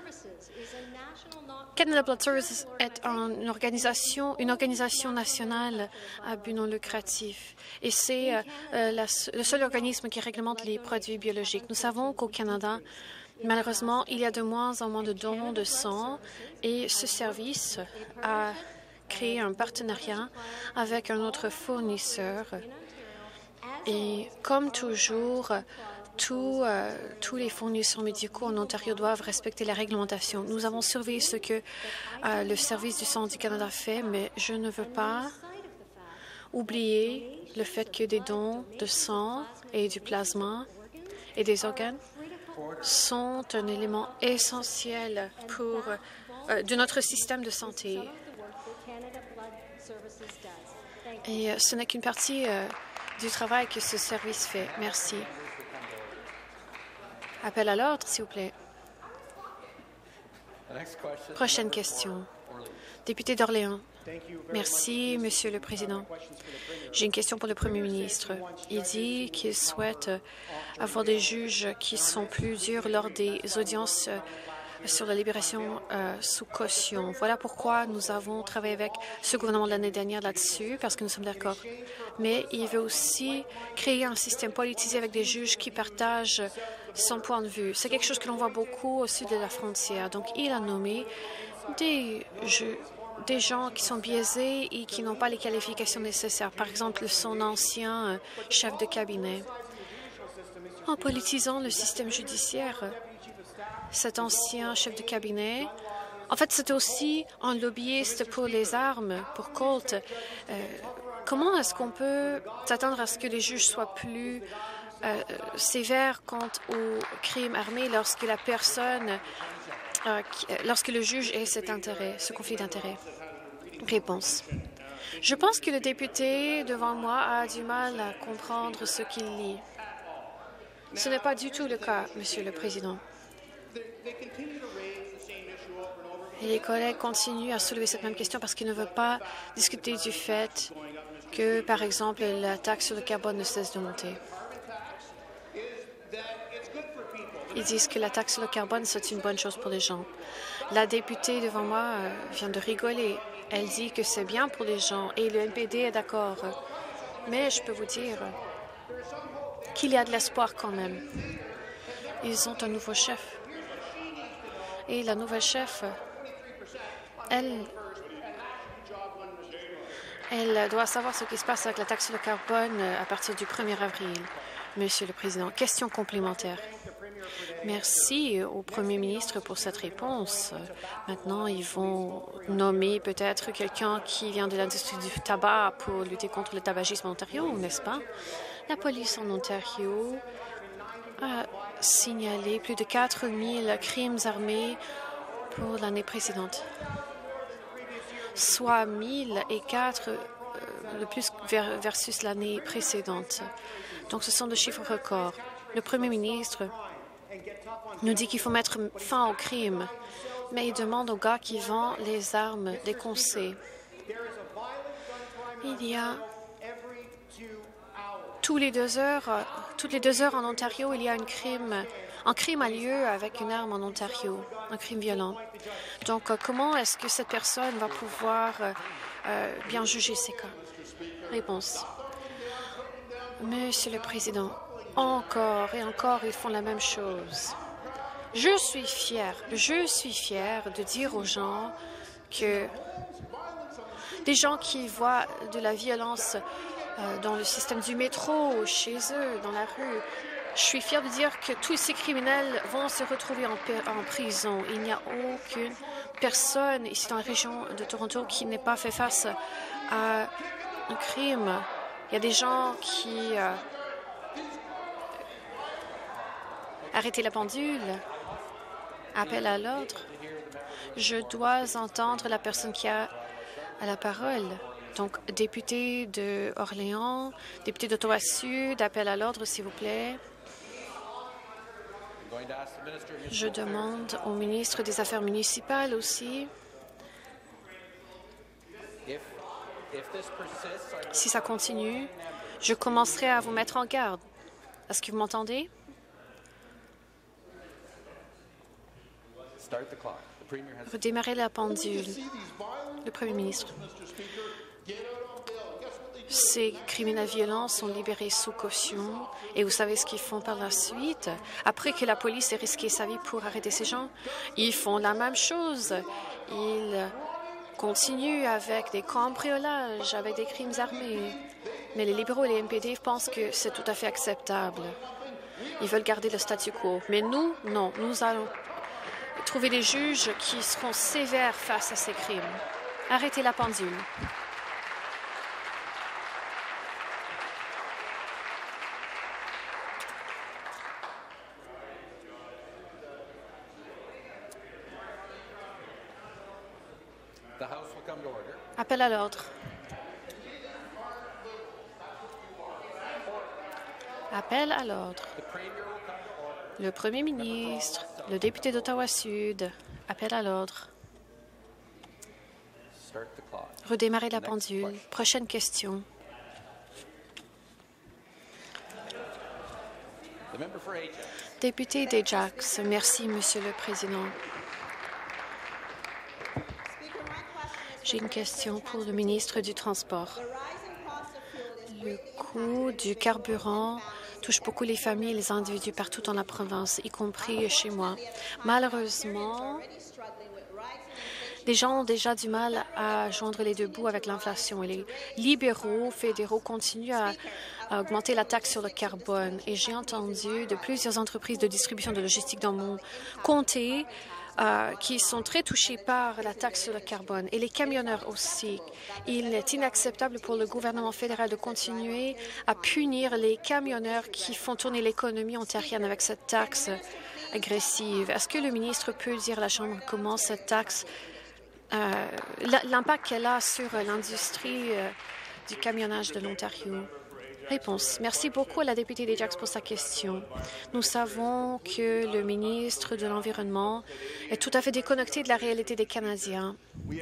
Canada Blood Services est une organisation, une organisation nationale à but non lucratif et c'est euh, la, le seul organisme qui réglemente les produits biologiques. Nous savons qu'au Canada, malheureusement, il y a de moins en moins de dons de sang et ce service a créé un partenariat avec un autre fournisseur. Et comme toujours, Tous, euh, tous les fournisseurs médicaux en Ontario doivent respecter la réglementation. Nous avons surveillé ce que euh, le Service du sang du Canada fait, mais je ne veux pas oublier le fait que des dons de sang et du plasma et des organes sont un élément essentiel pour, euh, de notre système de santé. Et euh, ce n'est qu'une partie euh, du travail que ce service fait. Merci. Appel à l'ordre, s'il vous plaît. Prochaine question. Député d'Orléans. Merci, Monsieur le Président. J'ai une question pour le Premier ministre. Il dit qu'il souhaite avoir des juges qui sont plus durs lors des audiences sur la libération euh, sous caution. Voilà pourquoi nous avons travaillé avec ce gouvernement l'année dernière là-dessus, parce que nous sommes d'accord. Mais il veut aussi créer un système politisé avec des juges qui partagent son point de vue. C'est quelque chose que l'on voit beaucoup au sud de la frontière. Donc, il a nommé des, jeux, des gens qui sont biaisés et qui n'ont pas les qualifications nécessaires. Par exemple, son ancien euh, chef de cabinet. En politisant le système judiciaire, cet ancien chef de cabinet, en fait, c'était aussi un lobbyiste pour les armes, pour Colt. Euh, comment est-ce qu'on peut s'attendre à ce que les juges soient plus euh, sévères quant aux crimes armés lorsque la personne, euh, qui, lorsque le juge ait cet intérêt, ce conflit d'intérêts? Réponse. Je pense que le député devant moi a du mal à comprendre ce qu'il lit. Ce n'est pas du tout le cas, Monsieur le Président. Et les collègues continuent à soulever cette même question parce qu'ils ne veulent pas discuter du fait que, par exemple, la taxe sur le carbone ne cesse de monter. Ils disent que la taxe sur le carbone, c'est une bonne chose pour les gens. La députée devant moi euh, vient de rigoler. Elle dit que c'est bien pour les gens et le N P D est d'accord. Mais je peux vous dire qu'il y a de l'espoir quand même. Ils ont un nouveau chef. Et la nouvelle chef, elle, elle doit savoir ce qui se passe avec la taxe sur le carbone à partir du premier avril. Monsieur le Président, question complémentaire. Merci au Premier ministre pour cette réponse. Maintenant, ils vont nommer peut-être quelqu'un qui vient de l'industrie du tabac pour lutter contre le tabagisme en Ontario, n'est-ce pas? La police en Ontario a signalé plus de quatre mille crimes armés pour l'année précédente, soit mille quatre euh, de plus versus l'année précédente. Donc, ce sont des chiffres records. Le Premier ministre nous dit qu'il faut mettre fin au crime, mais il demande aux gars qui vendent les armes des conseils. Il y a tous les deux heures, toutes les deux heures en Ontario, il y a un crime. Un crime a lieu avec une arme en Ontario, un crime violent. Donc, comment est-ce que cette personne va pouvoir euh, bien juger ces cas? Réponse. Monsieur le Président, encore et encore, ils font la même chose. Je suis fière, je suis fière de dire aux gens que des gens qui voient de la violence euh, dans le système du métro, chez eux, dans la rue, je suis fière de dire que tous ces criminels vont se retrouver en, en prison. Il n'y a aucune personne ici dans la région de Toronto qui n'ait pas fait face à un crime. Il y a des gens qui euh, arrêtent la pendule, appellent à l'ordre. Je dois entendre la personne qui a à la parole. Donc, député de Orléans, député d'Ottawa-Sud, appel à l'ordre, s'il vous plaît. Je demande au ministre des Affaires municipales aussi. Si ça continue, je commencerai à vous mettre en garde. Est-ce que vous m'entendez? Redémarrer la pendule. Le Premier ministre. Ces criminels violents sont libérés sous caution. Et vous savez ce qu'ils font par la suite? Après que la police ait risqué sa vie pour arrêter ces gens, ils font la même chose. Ils continuent avec des cambriolages, avec des crimes armés. Mais les libéraux et les M P D pensent que c'est tout à fait acceptable. Ils veulent garder le statu quo. Mais nous, non. Nous allons trouver des juges qui seront sévères face à ces crimes. Arrêtez la pendule. Appel à l'ordre. Appel à l'ordre. Le Premier ministre, le député d'Ottawa-Sud, appel à l'ordre. Redémarrer la pendule. Prochaine question. Député d'Ajax. Merci, Monsieur le Président. J'ai une question pour le ministre du Transport. Le coût du carburant touche beaucoup les familles et les individus partout dans la province, y compris chez moi. Malheureusement, les gens ont déjà du mal à joindre les deux bouts avec l'inflation et les libéraux fédéraux continuent à, à augmenter la taxe sur le carbone. Et j'ai entendu de plusieurs entreprises de distribution de logistique dans mon comté Euh, qui sont très touchés par la taxe sur le carbone et les camionneurs aussi. Il est inacceptable pour le gouvernement fédéral de continuer à punir les camionneurs qui font tourner l'économie ontarienne avec cette taxe agressive. Est-ce que le ministre peut dire à la Chambre comment cette taxe, euh, l'impact qu'elle a sur l'industrie euh, du camionnage de l'Ontario? Réponse. Merci beaucoup à la députée d'Ajax pour sa question. Nous savons que le ministre de l'Environnement est tout à fait déconnecté de la réalité des Canadiens.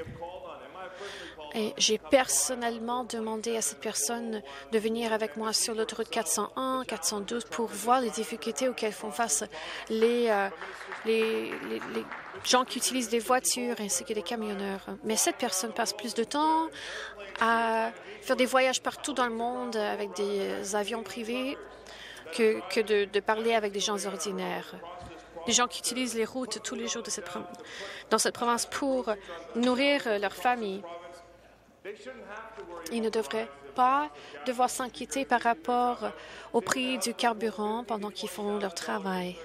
Et j'ai personnellement demandé à cette personne de venir avec moi sur l'autoroute quatre cent un, quatre cent douze pour voir les difficultés auxquelles font face les, euh, les, les, les gens qui utilisent des voitures ainsi que des camionneurs. Mais cette personne passe plus de temps à faire des voyages partout dans le monde avec des avions privés que, que de, de parler avec des gens ordinaires, des gens qui utilisent les routes tous les jours de cette, dans cette province pour nourrir leur famille. Ils ne devraient pas devoir s'inquiéter par rapport au prix du carburant pendant qu'ils font leur travail.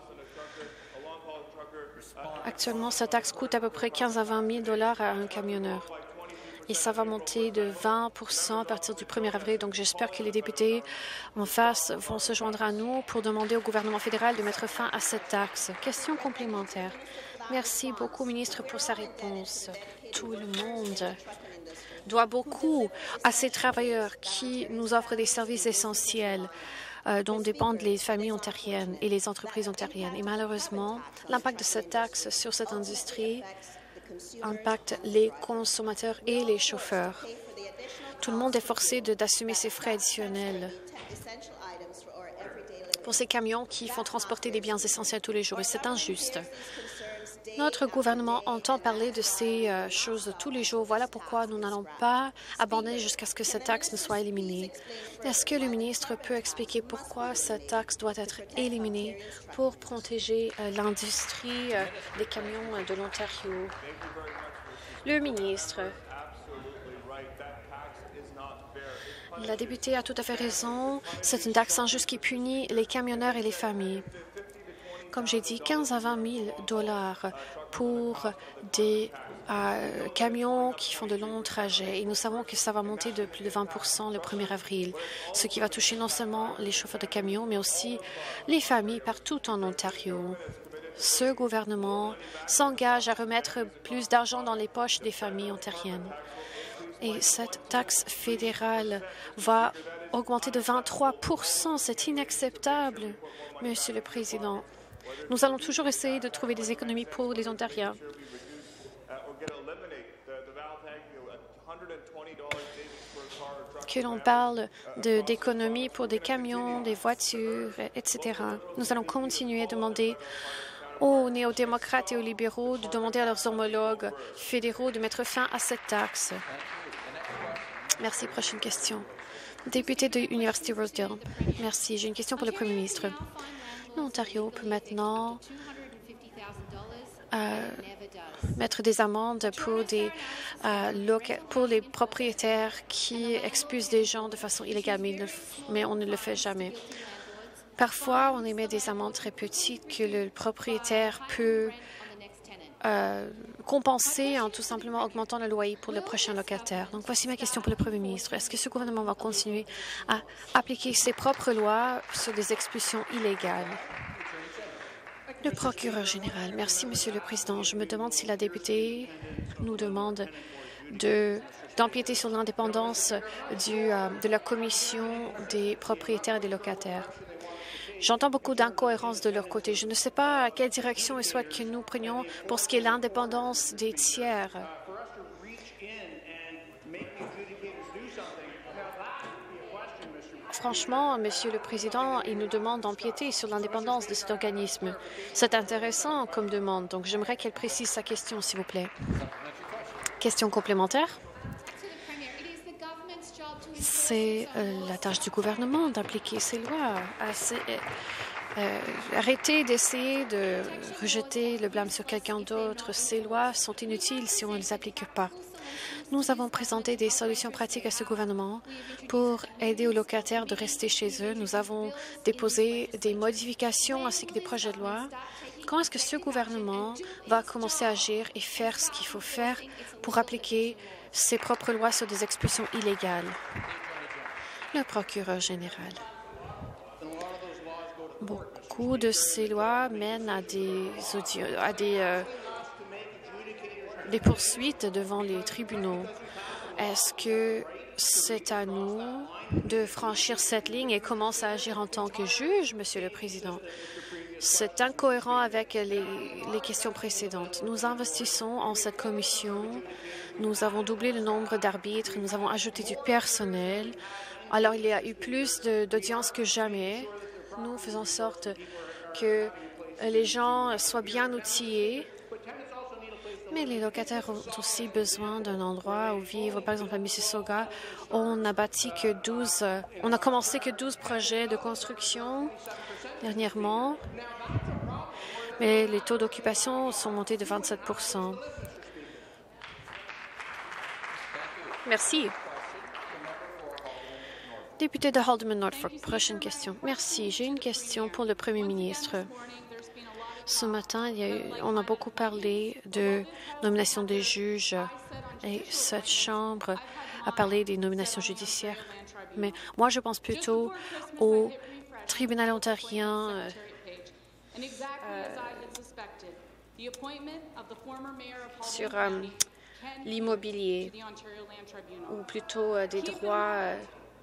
Actuellement, cette taxe coûte à peu près quinze à vingt mille dollars à un camionneur. Et ça va monter de vingt pour cent à partir du premier avril. Donc, j'espère que les députés en face vont se joindre à nous pour demander au gouvernement fédéral de mettre fin à cette taxe. Question complémentaire. Merci beaucoup, ministre, pour sa réponse. Tout le monde doit beaucoup à ces travailleurs qui nous offrent des services essentiels euh, dont dépendent les familles ontariennes et les entreprises ontariennes. Et malheureusement, l'impact de cette taxe sur cette industrie impacte les consommateurs et les chauffeurs. Tout le monde est forcé d'assumer ces frais additionnels pour ces camions qui font transporter des biens essentiels tous les jours, et c'est injuste. Notre gouvernement entend parler de ces euh, choses tous les jours. Voilà pourquoi nous n'allons pas abandonner jusqu'à ce que cette taxe ne soit éliminée. Est-ce que le ministre peut expliquer pourquoi cette taxe doit être éliminée pour protéger euh, l'industrie euh, des camions euh, de l'Ontario? Le ministre. La députée a tout à fait raison. C'est une taxe injuste qui punit les camionneurs et les familles. Comme j'ai dit, quinze à vingt mille dollars pour des euh, camions qui font de longs trajets. Et nous savons que ça va monter de plus de vingt pour cent le premier avril, ce qui va toucher non seulement les chauffeurs de camions, mais aussi les familles partout en Ontario. Ce gouvernement s'engage à remettre plus d'argent dans les poches des familles ontariennes. Et cette taxe fédérale va augmenter de vingt-trois pour cent. C'est inacceptable, Monsieur le Président. Nous allons toujours essayer de trouver des économies pour les Ontariens. Que l'on parle d'économies pour des camions, des voitures, et cetera. Nous allons continuer à demander aux néo-démocrates et aux libéraux de demander à leurs homologues fédéraux de mettre fin à cette taxe. Merci. Prochaine question. Député de l'Université Rosedale. Merci. J'ai une question pour le Premier ministre. L'Ontario peut maintenant euh, mettre des amendes pour, des, euh, pour les propriétaires qui expulsent des gens de façon illégale, mais, ne, mais on ne le fait jamais. Parfois, on émet des amendes très petites que le propriétaire peut euh, compenser en tout simplement augmentant le loyer pour le prochain locataire. Donc, voici ma question pour le Premier ministre. Est-ce que ce gouvernement va continuer à appliquer ses propres lois sur des expulsions illégales? Le procureur général. Merci, Monsieur le Président. Je me demande si la députée nous demande de d'empiéter sur l'indépendance euh, de la Commission des propriétaires et des locataires. J'entends beaucoup d'incohérences de leur côté. Je ne sais pas à quelle direction ils souhaitent que nous prenions pour ce qui est l'indépendance des tiers. Franchement, Monsieur le Président, il nous demande d'empiéter sur l'indépendance de cet organisme. C'est intéressant comme demande, donc j'aimerais qu'elle précise sa question, s'il vous plaît. Question complémentaire? C'est euh, la tâche du gouvernement d'appliquer ces lois. Assez, euh, euh, arrêtez d'essayer de rejeter le blâme sur quelqu'un d'autre. Ces lois sont inutiles si on ne les applique pas. Nous avons présenté des solutions pratiques à ce gouvernement pour aider aux locataires de rester chez eux. Nous avons déposé des modifications ainsi que des projets de loi. Quand est-ce que ce gouvernement va commencer à agir et faire ce qu'il faut faire pour appliquer ses propres lois sur des expulsions illégales? Le procureur général. Beaucoup de ces lois mènent à des, à des, euh, des poursuites devant les tribunaux. Est-ce que c'est à nous de franchir cette ligne et commencer à agir en tant que juge, Monsieur le Président? C'est incohérent avec les, les questions précédentes. Nous investissons en cette commission. Nous avons doublé le nombre d'arbitres. Nous avons ajouté du personnel. Alors, il y a eu plus d'audiences que jamais. Nous faisons en sorte que les gens soient bien outillés. Mais les locataires ont aussi besoin d'un endroit où vivre. Par exemple, à Mississauga, on a bâti que douze, euh, on a commencé que douze projets de construction dernièrement, mais les taux d'occupation sont montés de vingt-sept pour cent. Merci. Député de Haldeman-Norfolk, prochaine question. Merci. J'ai une question pour le Premier ministre. Ce matin, il y a eu, on a beaucoup parlé de nomination des juges et cette Chambre a parlé des nominations judiciaires. Mais moi, je pense plutôt au tribunal ontarien euh, euh, sur euh, l'immobilier ou plutôt euh, des droits euh,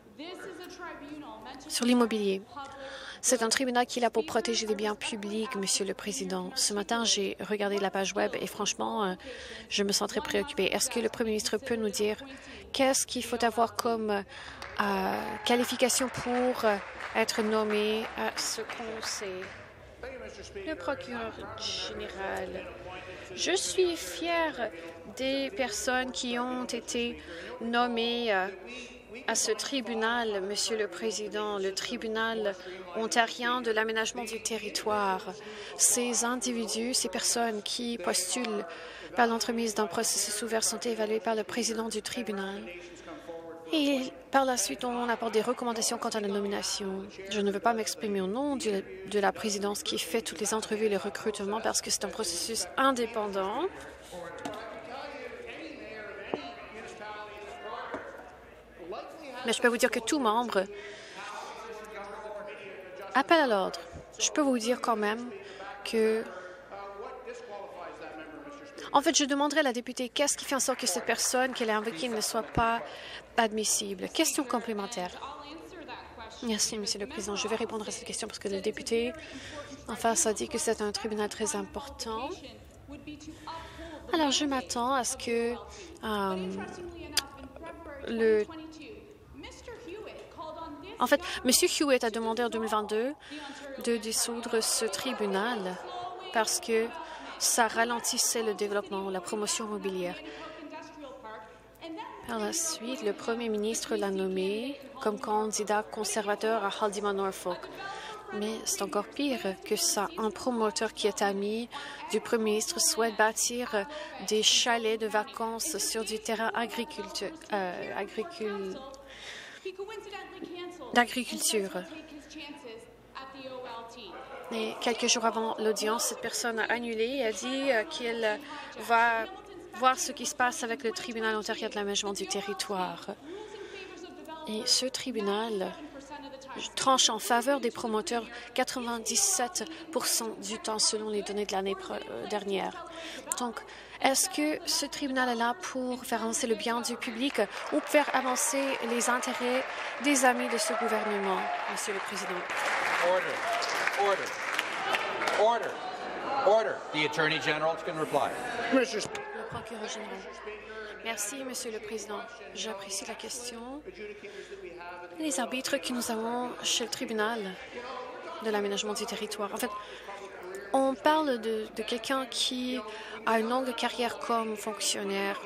sur l'immobilier. C'est un tribunal qui est là pour protéger les biens publics, Monsieur le Président. Ce matin, j'ai regardé la page web et franchement, euh, je me sens très préoccupée. Est-ce que le Premier ministre peut nous dire qu'est-ce qu'il faut avoir comme euh, qualification pour euh, être nommé à ce conseil? Le procureur général, je suis fière des personnes qui ont été nommées euh, à ce tribunal, Monsieur le Président, le tribunal ontarien de l'aménagement du territoire. Ces individus, ces personnes qui postulent par l'entremise d'un processus ouvert sont évalués par le président du tribunal. Et par la suite, on apporte des recommandations quant à la nomination. Je ne veux pas m'exprimer au nom de, de la présidence qui fait toutes les entrevues et les recrutements parce que c'est un processus indépendant. Mais je peux vous dire que tout membre appelle à l'ordre. Je peux vous dire quand même que... En fait, je demanderai à la députée qu'est-ce qui fait en sorte que cette personne qu'elle a invoquée ne soit pas admissible. Question complémentaire. Merci, Monsieur le Président. Je vais répondre à cette question parce que le député en face a dit que c'est un tribunal très important. Alors, je m'attends à ce que euh, le... En fait, M. Hewitt a demandé en deux mille vingt-deux de dissoudre ce tribunal parce que ça ralentissait le développement, la promotion immobilière. Par la suite, le Premier ministre l'a nommé comme candidat conservateur à Haldeman-Norfolk. Mais c'est encore pire que ça. Un promoteur qui est ami du Premier ministre souhaite bâtir des chalets de vacances sur du terrain agriculture, euh, agricul... d'agriculture. Et quelques jours avant l'audience, cette personne a annulé et a dit euh, qu'elle va voir ce qui se passe avec le tribunal ontarien de l'aménagement du territoire. Et ce tribunal tranche en faveur des promoteurs quatre-vingt-dix-sept pour cent du temps selon les données de l'année dernière. Donc, est-ce que ce tribunal est là pour faire avancer le bien du public ou faire avancer les intérêts des amis de ce gouvernement, Monsieur le Président? Order. Order. Order. Order. The Attorney General can reply. Le procureur général. Merci, Monsieur le Président. J'apprécie la question. Les arbitres que nous avons chez le tribunal de l'aménagement du territoire. En fait, on parle de, de quelqu'un qui a une longue carrière comme fonctionnaire.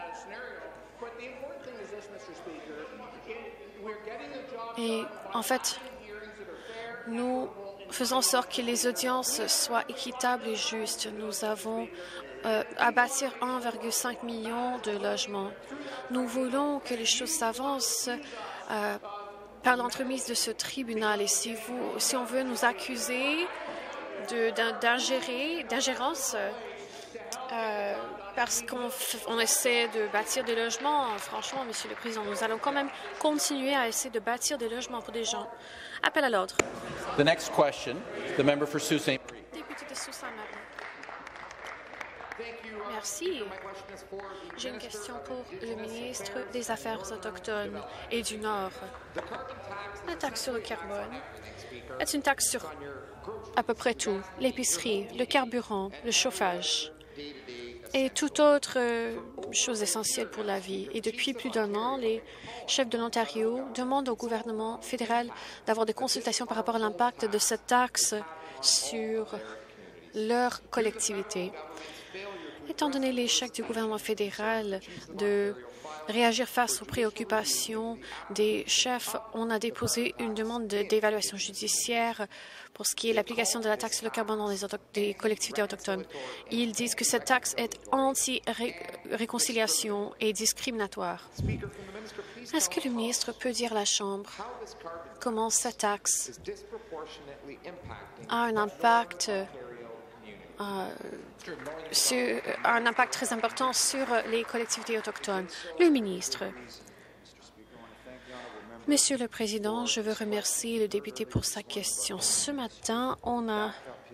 Et en fait, nous faisons en sorte que les audiences soient équitables et justes. Nous avons euh, à bâtir un virgule cinq million de logements. Nous voulons que les choses s'avancent euh, par l'entremise de ce tribunal. Et si, vous, si on veut nous accuser d'ingérer, d'ingérence, euh, parce qu'on on essaie de bâtir des logements, franchement, Monsieur le Président, nous allons quand même continuer à essayer de bâtir des logements pour des gens. Appel à l'ordre. The next question, the member for Sault Ste. Marie. Député de Sault Ste. Marie. Merci. J'ai une question pour le ministre des Affaires autochtones et du Nord. La taxe sur le carbone est une taxe sur à peu près tout, l'épicerie, le carburant, le chauffage et toute autre chose essentielle pour la vie. Et depuis plus d'un an, les chefs de l'Ontario demandent au gouvernement fédéral d'avoir des consultations par rapport à l'impact de cette taxe sur leur collectivité. Étant donné l'échec du gouvernement fédéral de réagir face aux préoccupations des chefs, on a déposé une demande d'évaluation judiciaire pour ce qui est l'application de la taxe sur le carbone dans les des collectivités autochtones. Ils disent que cette taxe est anti-réconciliation et discriminatoire. Est-ce que le ministre peut dire à la Chambre comment cette taxe a un impact Euh, sur, un impact très important sur les collectivités autochtones? Le ministre. Monsieur le Président, je veux remercier le député pour sa question. Ce matin, on a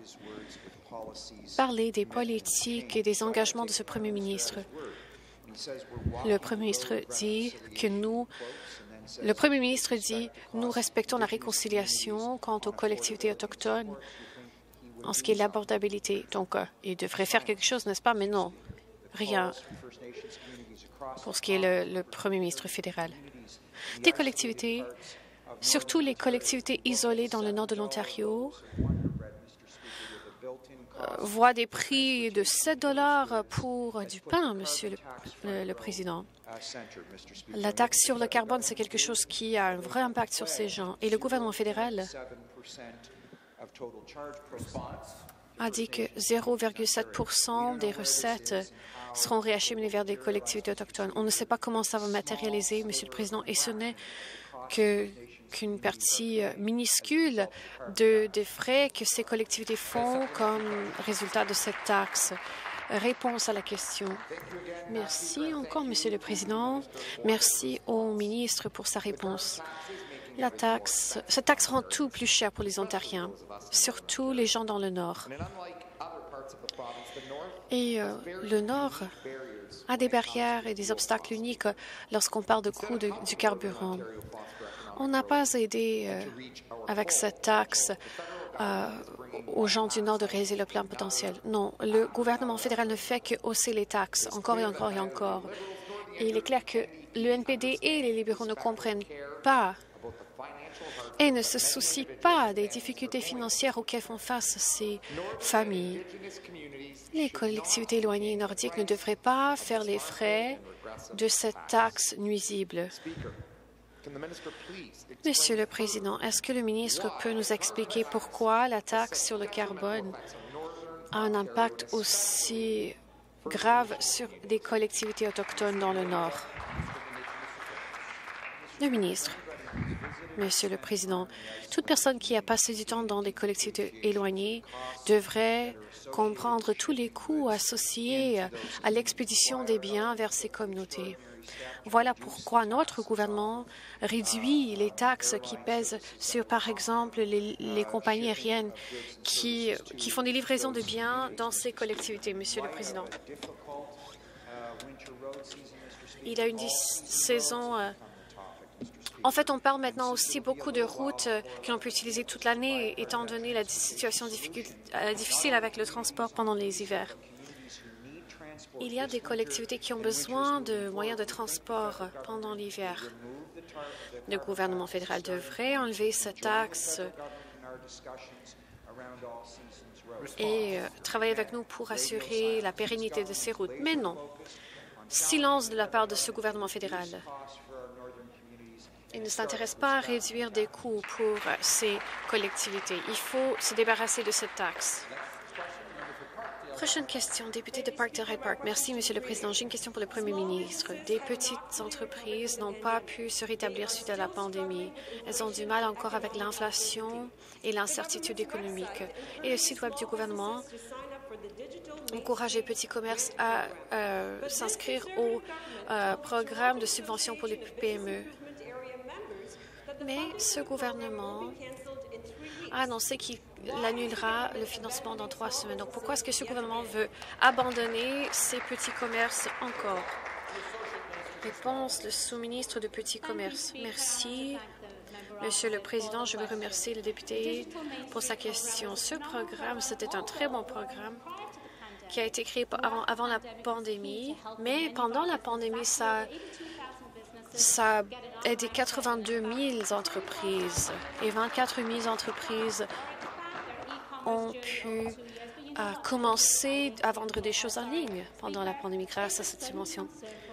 parlé des politiques et des engagements de ce Premier ministre. Le Premier ministre dit que nous Le Premier ministre dit nous respectons la réconciliation quant aux collectivités autochtones en ce qui est l'abordabilité. Donc, euh, il devrait faire quelque chose, n'est-ce pas? Mais non, rien pour ce qui est le, le Premier ministre fédéral. Des collectivités, surtout les collectivités isolées dans le nord de l'Ontario, euh, voient des prix de sept dollars pour du pain, Monsieur le, le, le Président. La taxe sur le carbone, c'est quelque chose qui a un vrai impact sur ces gens. Et le gouvernement fédéral a dit que zéro virgule sept pour cent des recettes seront réacheminées vers des collectivités autochtones. On ne sait pas comment ça va matérialiser, Monsieur le Président, et ce n'est que qu'une partie minuscule de, des frais que ces collectivités font comme résultat de cette taxe. Réponse à la question. Merci encore, Monsieur le Président. Merci au ministre pour sa réponse. La taxe, cette taxe rend tout plus cher pour les Ontariens, surtout les gens dans le Nord. Et euh, le Nord a des barrières et des obstacles uniques lorsqu'on parle de coût de, du carburant. On n'a pas aidé euh, avec cette taxe euh, aux gens du Nord de réaliser le plein potentiel. Non, le gouvernement fédéral ne fait que hausser les taxes encore et encore et encore. Et il est clair que le N P D et les libéraux ne comprennent pas et ne se soucient pas des difficultés financières auxquelles font face ces familles. Les collectivités éloignées nordiques ne devraient pas faire les frais de cette taxe nuisible. Monsieur le Président, est-ce que le ministre peut nous expliquer pourquoi la taxe sur le carbone a un impact aussi grave sur des collectivités autochtones dans le Nord? Le ministre. Monsieur le Président, toute personne qui a passé du temps dans des collectivités éloignées devrait comprendre tous les coûts associés à l'expédition des biens vers ces communautés. Voilà pourquoi notre gouvernement réduit les taxes qui pèsent sur, par exemple, les, les compagnies aériennes qui, qui font des livraisons de biens dans ces collectivités, Monsieur le Président. Il y a une saison... Euh, En fait, on parle maintenant aussi beaucoup de routes que l'on peut utiliser toute l'année, étant donné la situation difficile avec le transport pendant les hivers. Il y a des collectivités qui ont besoin de moyens de transport pendant l'hiver. Le gouvernement fédéral devrait enlever cette taxe et travailler avec nous pour assurer la pérennité de ces routes. Mais non, silence de la part de ce gouvernement fédéral. Il ne s'intéresse pas à réduire des coûts pour ces collectivités. Il faut se débarrasser de cette taxe. Prochaine question, député de Parkdale Hyde Park. Merci, Monsieur le Président. J'ai une question pour le Premier ministre. Des petites entreprises n'ont pas pu se rétablir suite à la pandémie. Elles ont du mal encore avec l'inflation et l'incertitude économique. Et le site Web du gouvernement encourage les petits commerces à euh, s'inscrire au euh, programme de subvention pour les P M E. Mais ce gouvernement a annoncé qu'il annulera le financement dans trois semaines. Donc, pourquoi est-ce que ce gouvernement veut abandonner ces petits commerces encore? Réponse, le sous-ministre de Petits Commerces. Merci. Monsieur le Président, je veux remercier le député pour sa question. Ce programme, c'était un très bon programme qui a été créé avant, avant la pandémie, mais pendant la pandémie, ça Ça a aidé quatre-vingt-deux mille entreprises et vingt-quatre mille entreprises ont pu a commencé à vendre des choses en ligne pendant la pandémie grâce à cette subvention.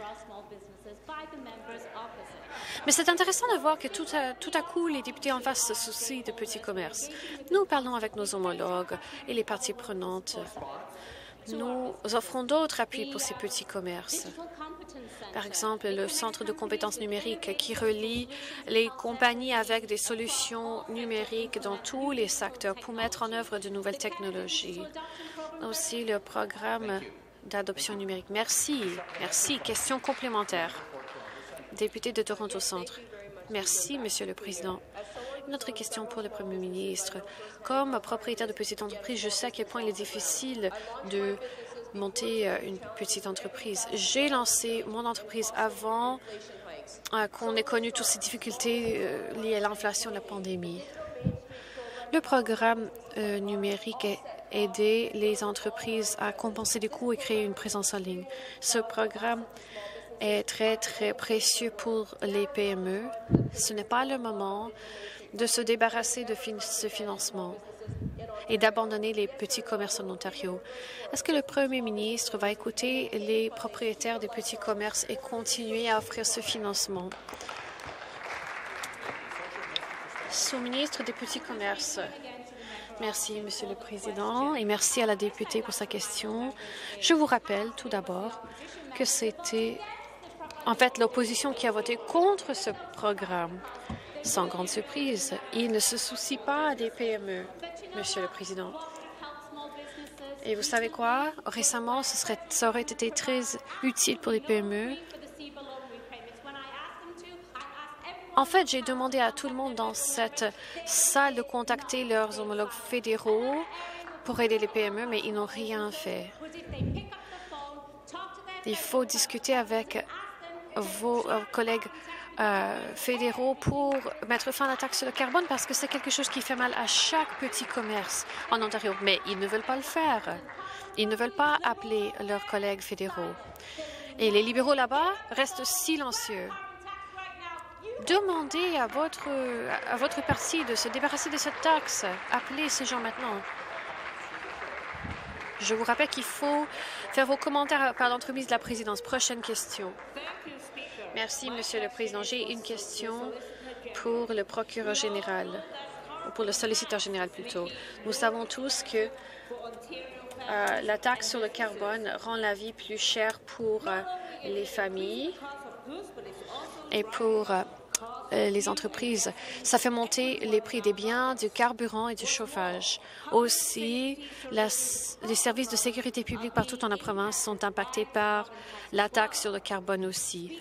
Mais c'est intéressant de voir que tout à, tout à coup, les députés en face se soucient de petits commerces. Nous parlons avec nos homologues et les parties prenantes. Nous offrons d'autres appuis pour ces petits commerces. Par exemple, le Centre de compétences numériques qui relie les compagnies avec des solutions numériques dans tous les secteurs pour mettre en œuvre de nouvelles technologies. Aussi, le programme d'adoption numérique. Merci. Merci. Question complémentaire. Député de Toronto Centre. Merci, Monsieur le Président. Une autre question pour le Premier ministre. Comme propriétaire de petite entreprise, je sais à quel point il est difficile de monter une petite entreprise. J'ai lancé mon entreprise avant euh, qu'on ait connu toutes ces difficultés euh, liées à l'inflation de la pandémie. Le programme euh, numérique a aidé les entreprises à compenser les coûts et créer une présence en ligne. Ce programme est très, très précieux pour les P M E. Ce n'est pas le moment de se débarrasser de fin ce financement et d'abandonner les petits commerces en Ontario. Est-ce que le Premier ministre va écouter les propriétaires des petits commerces et continuer à offrir ce financement? Sous-ministre des petits commerces. Merci, Monsieur le Président, et merci à la députée pour sa question. Je vous rappelle tout d'abord que c'était en fait l'opposition qui a voté contre ce programme. Sans grande surprise, il ne se soucie pas des P M E, Monsieur le Président. Et vous savez quoi? Récemment, ce serait, ça aurait été très utile pour les P M E. En fait, j'ai demandé à tout le monde dans cette salle de contacter leurs homologues fédéraux pour aider les P M E, mais ils n'ont rien fait. Il faut discuter avec vos euh, collègues euh, fédéraux pour mettre fin à la taxe sur le carbone parce que c'est quelque chose qui fait mal à chaque petit commerce en Ontario. Mais ils ne veulent pas le faire. Ils ne veulent pas appeler leurs collègues fédéraux. Et les libéraux là-bas restent silencieux. Demandez à votre, à votre parti de se débarrasser de cette taxe. Appelez ces gens maintenant. Je vous rappelle qu'il faut faire vos commentaires par l'entremise de la présidence. Prochaine question. Merci, Monsieur le Président. J'ai une question pour le procureur général, ou pour le solliciteur général plutôt. Nous savons tous que euh, la taxe sur le carbone rend la vie plus chère pour euh, les familles et pour euh, les entreprises. Ça fait monter les prix des biens, du carburant et du chauffage. Aussi, la, les services de sécurité publique partout en la province sont impactés par la taxe sur le carbone aussi.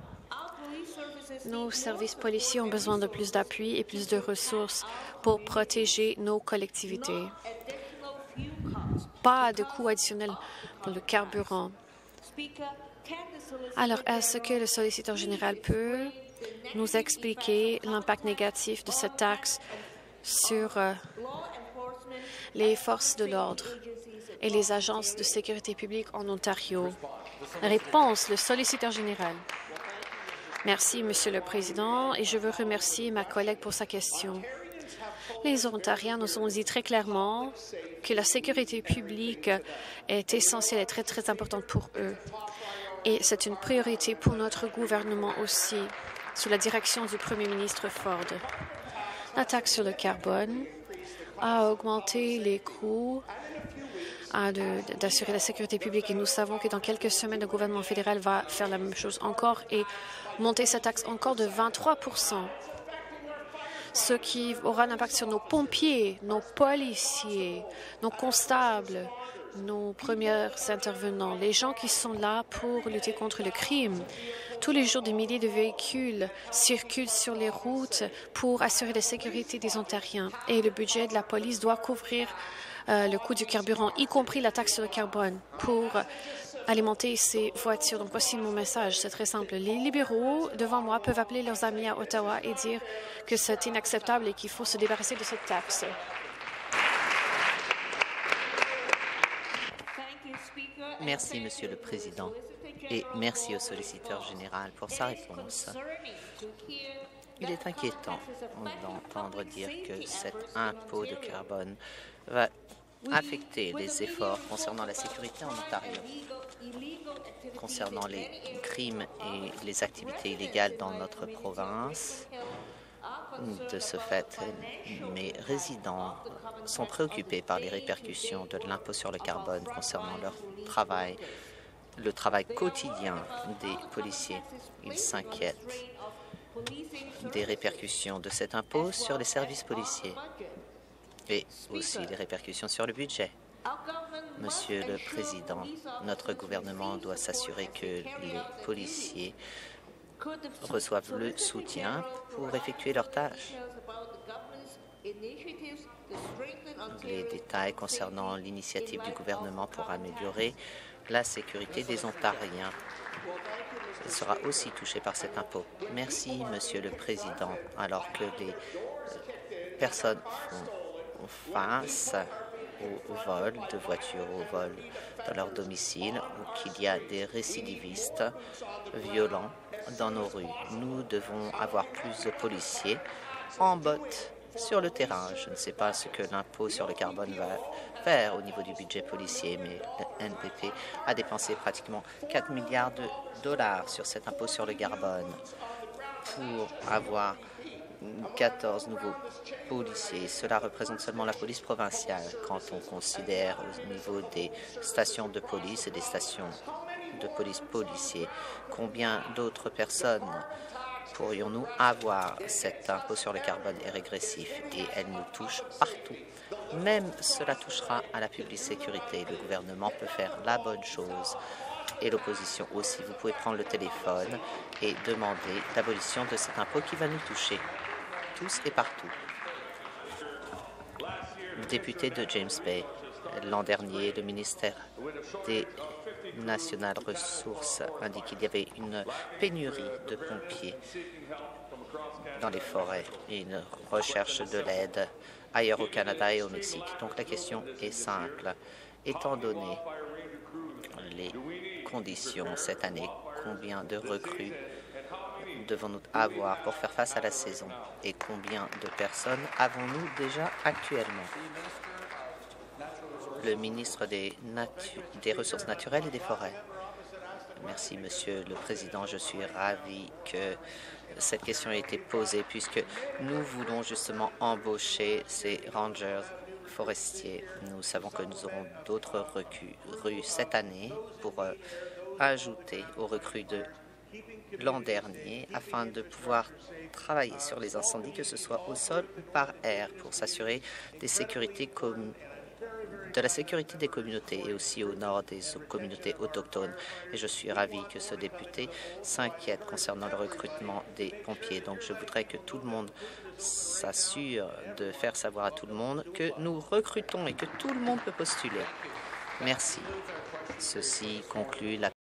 Nos services policiers ont besoin de plus d'appui et plus de ressources pour protéger nos collectivités. Pas de coûts additionnels pour le carburant. Alors, est-ce que le solliciteur général peut nous expliquer l'impact négatif de cette taxe sur euh, les forces de l'ordre et les agences de sécurité publique en Ontario? Réponse, le solliciteur général. Merci, Monsieur le Président, et je veux remercier ma collègue pour sa question. Les Ontariens nous ont dit très clairement que la sécurité publique est essentielle et très, très importante pour eux. Et c'est une priorité pour notre gouvernement aussi, sous la direction du Premier ministre Ford. La taxe sur le carbone a augmenté les coûts d'assurer la sécurité publique et nous savons que dans quelques semaines, le gouvernement fédéral va faire la même chose encore et monter sa taxe encore de vingt-trois pour cent, ce qui aura un impact sur nos pompiers, nos policiers, nos constables, nos premiers intervenants, les gens qui sont là pour lutter contre le crime. Tous les jours, des milliers de véhicules circulent sur les routes pour assurer la sécurité des Ontariens. Et le budget de la police doit couvrir euh, le coût du carburant, y compris la taxe sur le carbone, pour alimenter ces voitures. Donc, voici mon message. C'est très simple. Les libéraux, devant moi, peuvent appeler leurs amis à Ottawa et dire que c'est inacceptable et qu'il faut se débarrasser de cette taxe. Merci, Monsieur le Président, et merci au solliciteur général pour sa réponse. Il est inquiétant d'entendre dire que cet impôt de carbone va affecter les efforts concernant la sécurité en Ontario, concernant les crimes et les activités illégales dans notre province. De ce fait, mes résidents sont préoccupés par les répercussions de l'impôt sur le carbone concernant leur travail, le travail quotidien des policiers. Ils s'inquiètent des répercussions de cet impôt sur les services policiers et aussi les répercussions sur le budget. Monsieur le Président, notre gouvernement doit s'assurer que les policiers reçoivent le soutien pour effectuer leurs tâches. Les détails concernant l'initiative du gouvernement pour améliorer la sécurité des Ontariens sera aussi touché par cet impôt. Merci, Monsieur le Président. Alors que les personnes font face au vol de voitures, au vol dans leur domicile, ou qu'il y a des récidivistes violents dans nos rues, nous devons avoir plus de policiers en botte sur le terrain. Je ne sais pas ce que l'impôt sur le carbone va faire au niveau du budget policier, mais le N P P a dépensé pratiquement quatre milliards de dollars sur cet impôt sur le carbone pour avoir quatorze nouveaux policiers. Cela représente seulement la police provinciale quand on considère au niveau des stations de police et des stations de police policiers. Combien d'autres personnes pourrions-nous avoir? Cet impôt sur le carbone est régressif et elle nous touche partout. Même cela touchera à la publique sécurité. Le gouvernement peut faire la bonne chose et l'opposition aussi. Vous pouvez prendre le téléphone et demander l'abolition de cet impôt qui va nous toucher tous et partout. Député de James Bay, l'an dernier, le ministère des Nationales Ressources indique qu'il y avait une pénurie de pompiers dans les forêts et une recherche de l'aide ailleurs au Canada et au Mexique. Donc la question est simple. Étant donné les conditions cette année, combien de recrues devons-nous avoir pour faire face à la saison et combien de personnes avons-nous déjà actuellement? Le ministre des, des Ressources naturelles et des Forêts. Merci, Monsieur le Président. Je suis ravi que cette question ait été posée puisque nous voulons justement embaucher ces rangers forestiers. Nous savons que nous aurons d'autres recrues cette année pour euh, ajouter aux recrues de l'an dernier afin de pouvoir travailler sur les incendies, que ce soit au sol ou par air, pour s'assurer des sécurités com de la sécurité des communautés et aussi au nord des communautés autochtones. Et je suis ravi que ce député s'inquiète concernant le recrutement des pompiers. Donc je voudrais que tout le monde s'assure de faire savoir à tout le monde que nous recrutons et que tout le monde peut postuler. Merci. Ceci conclut la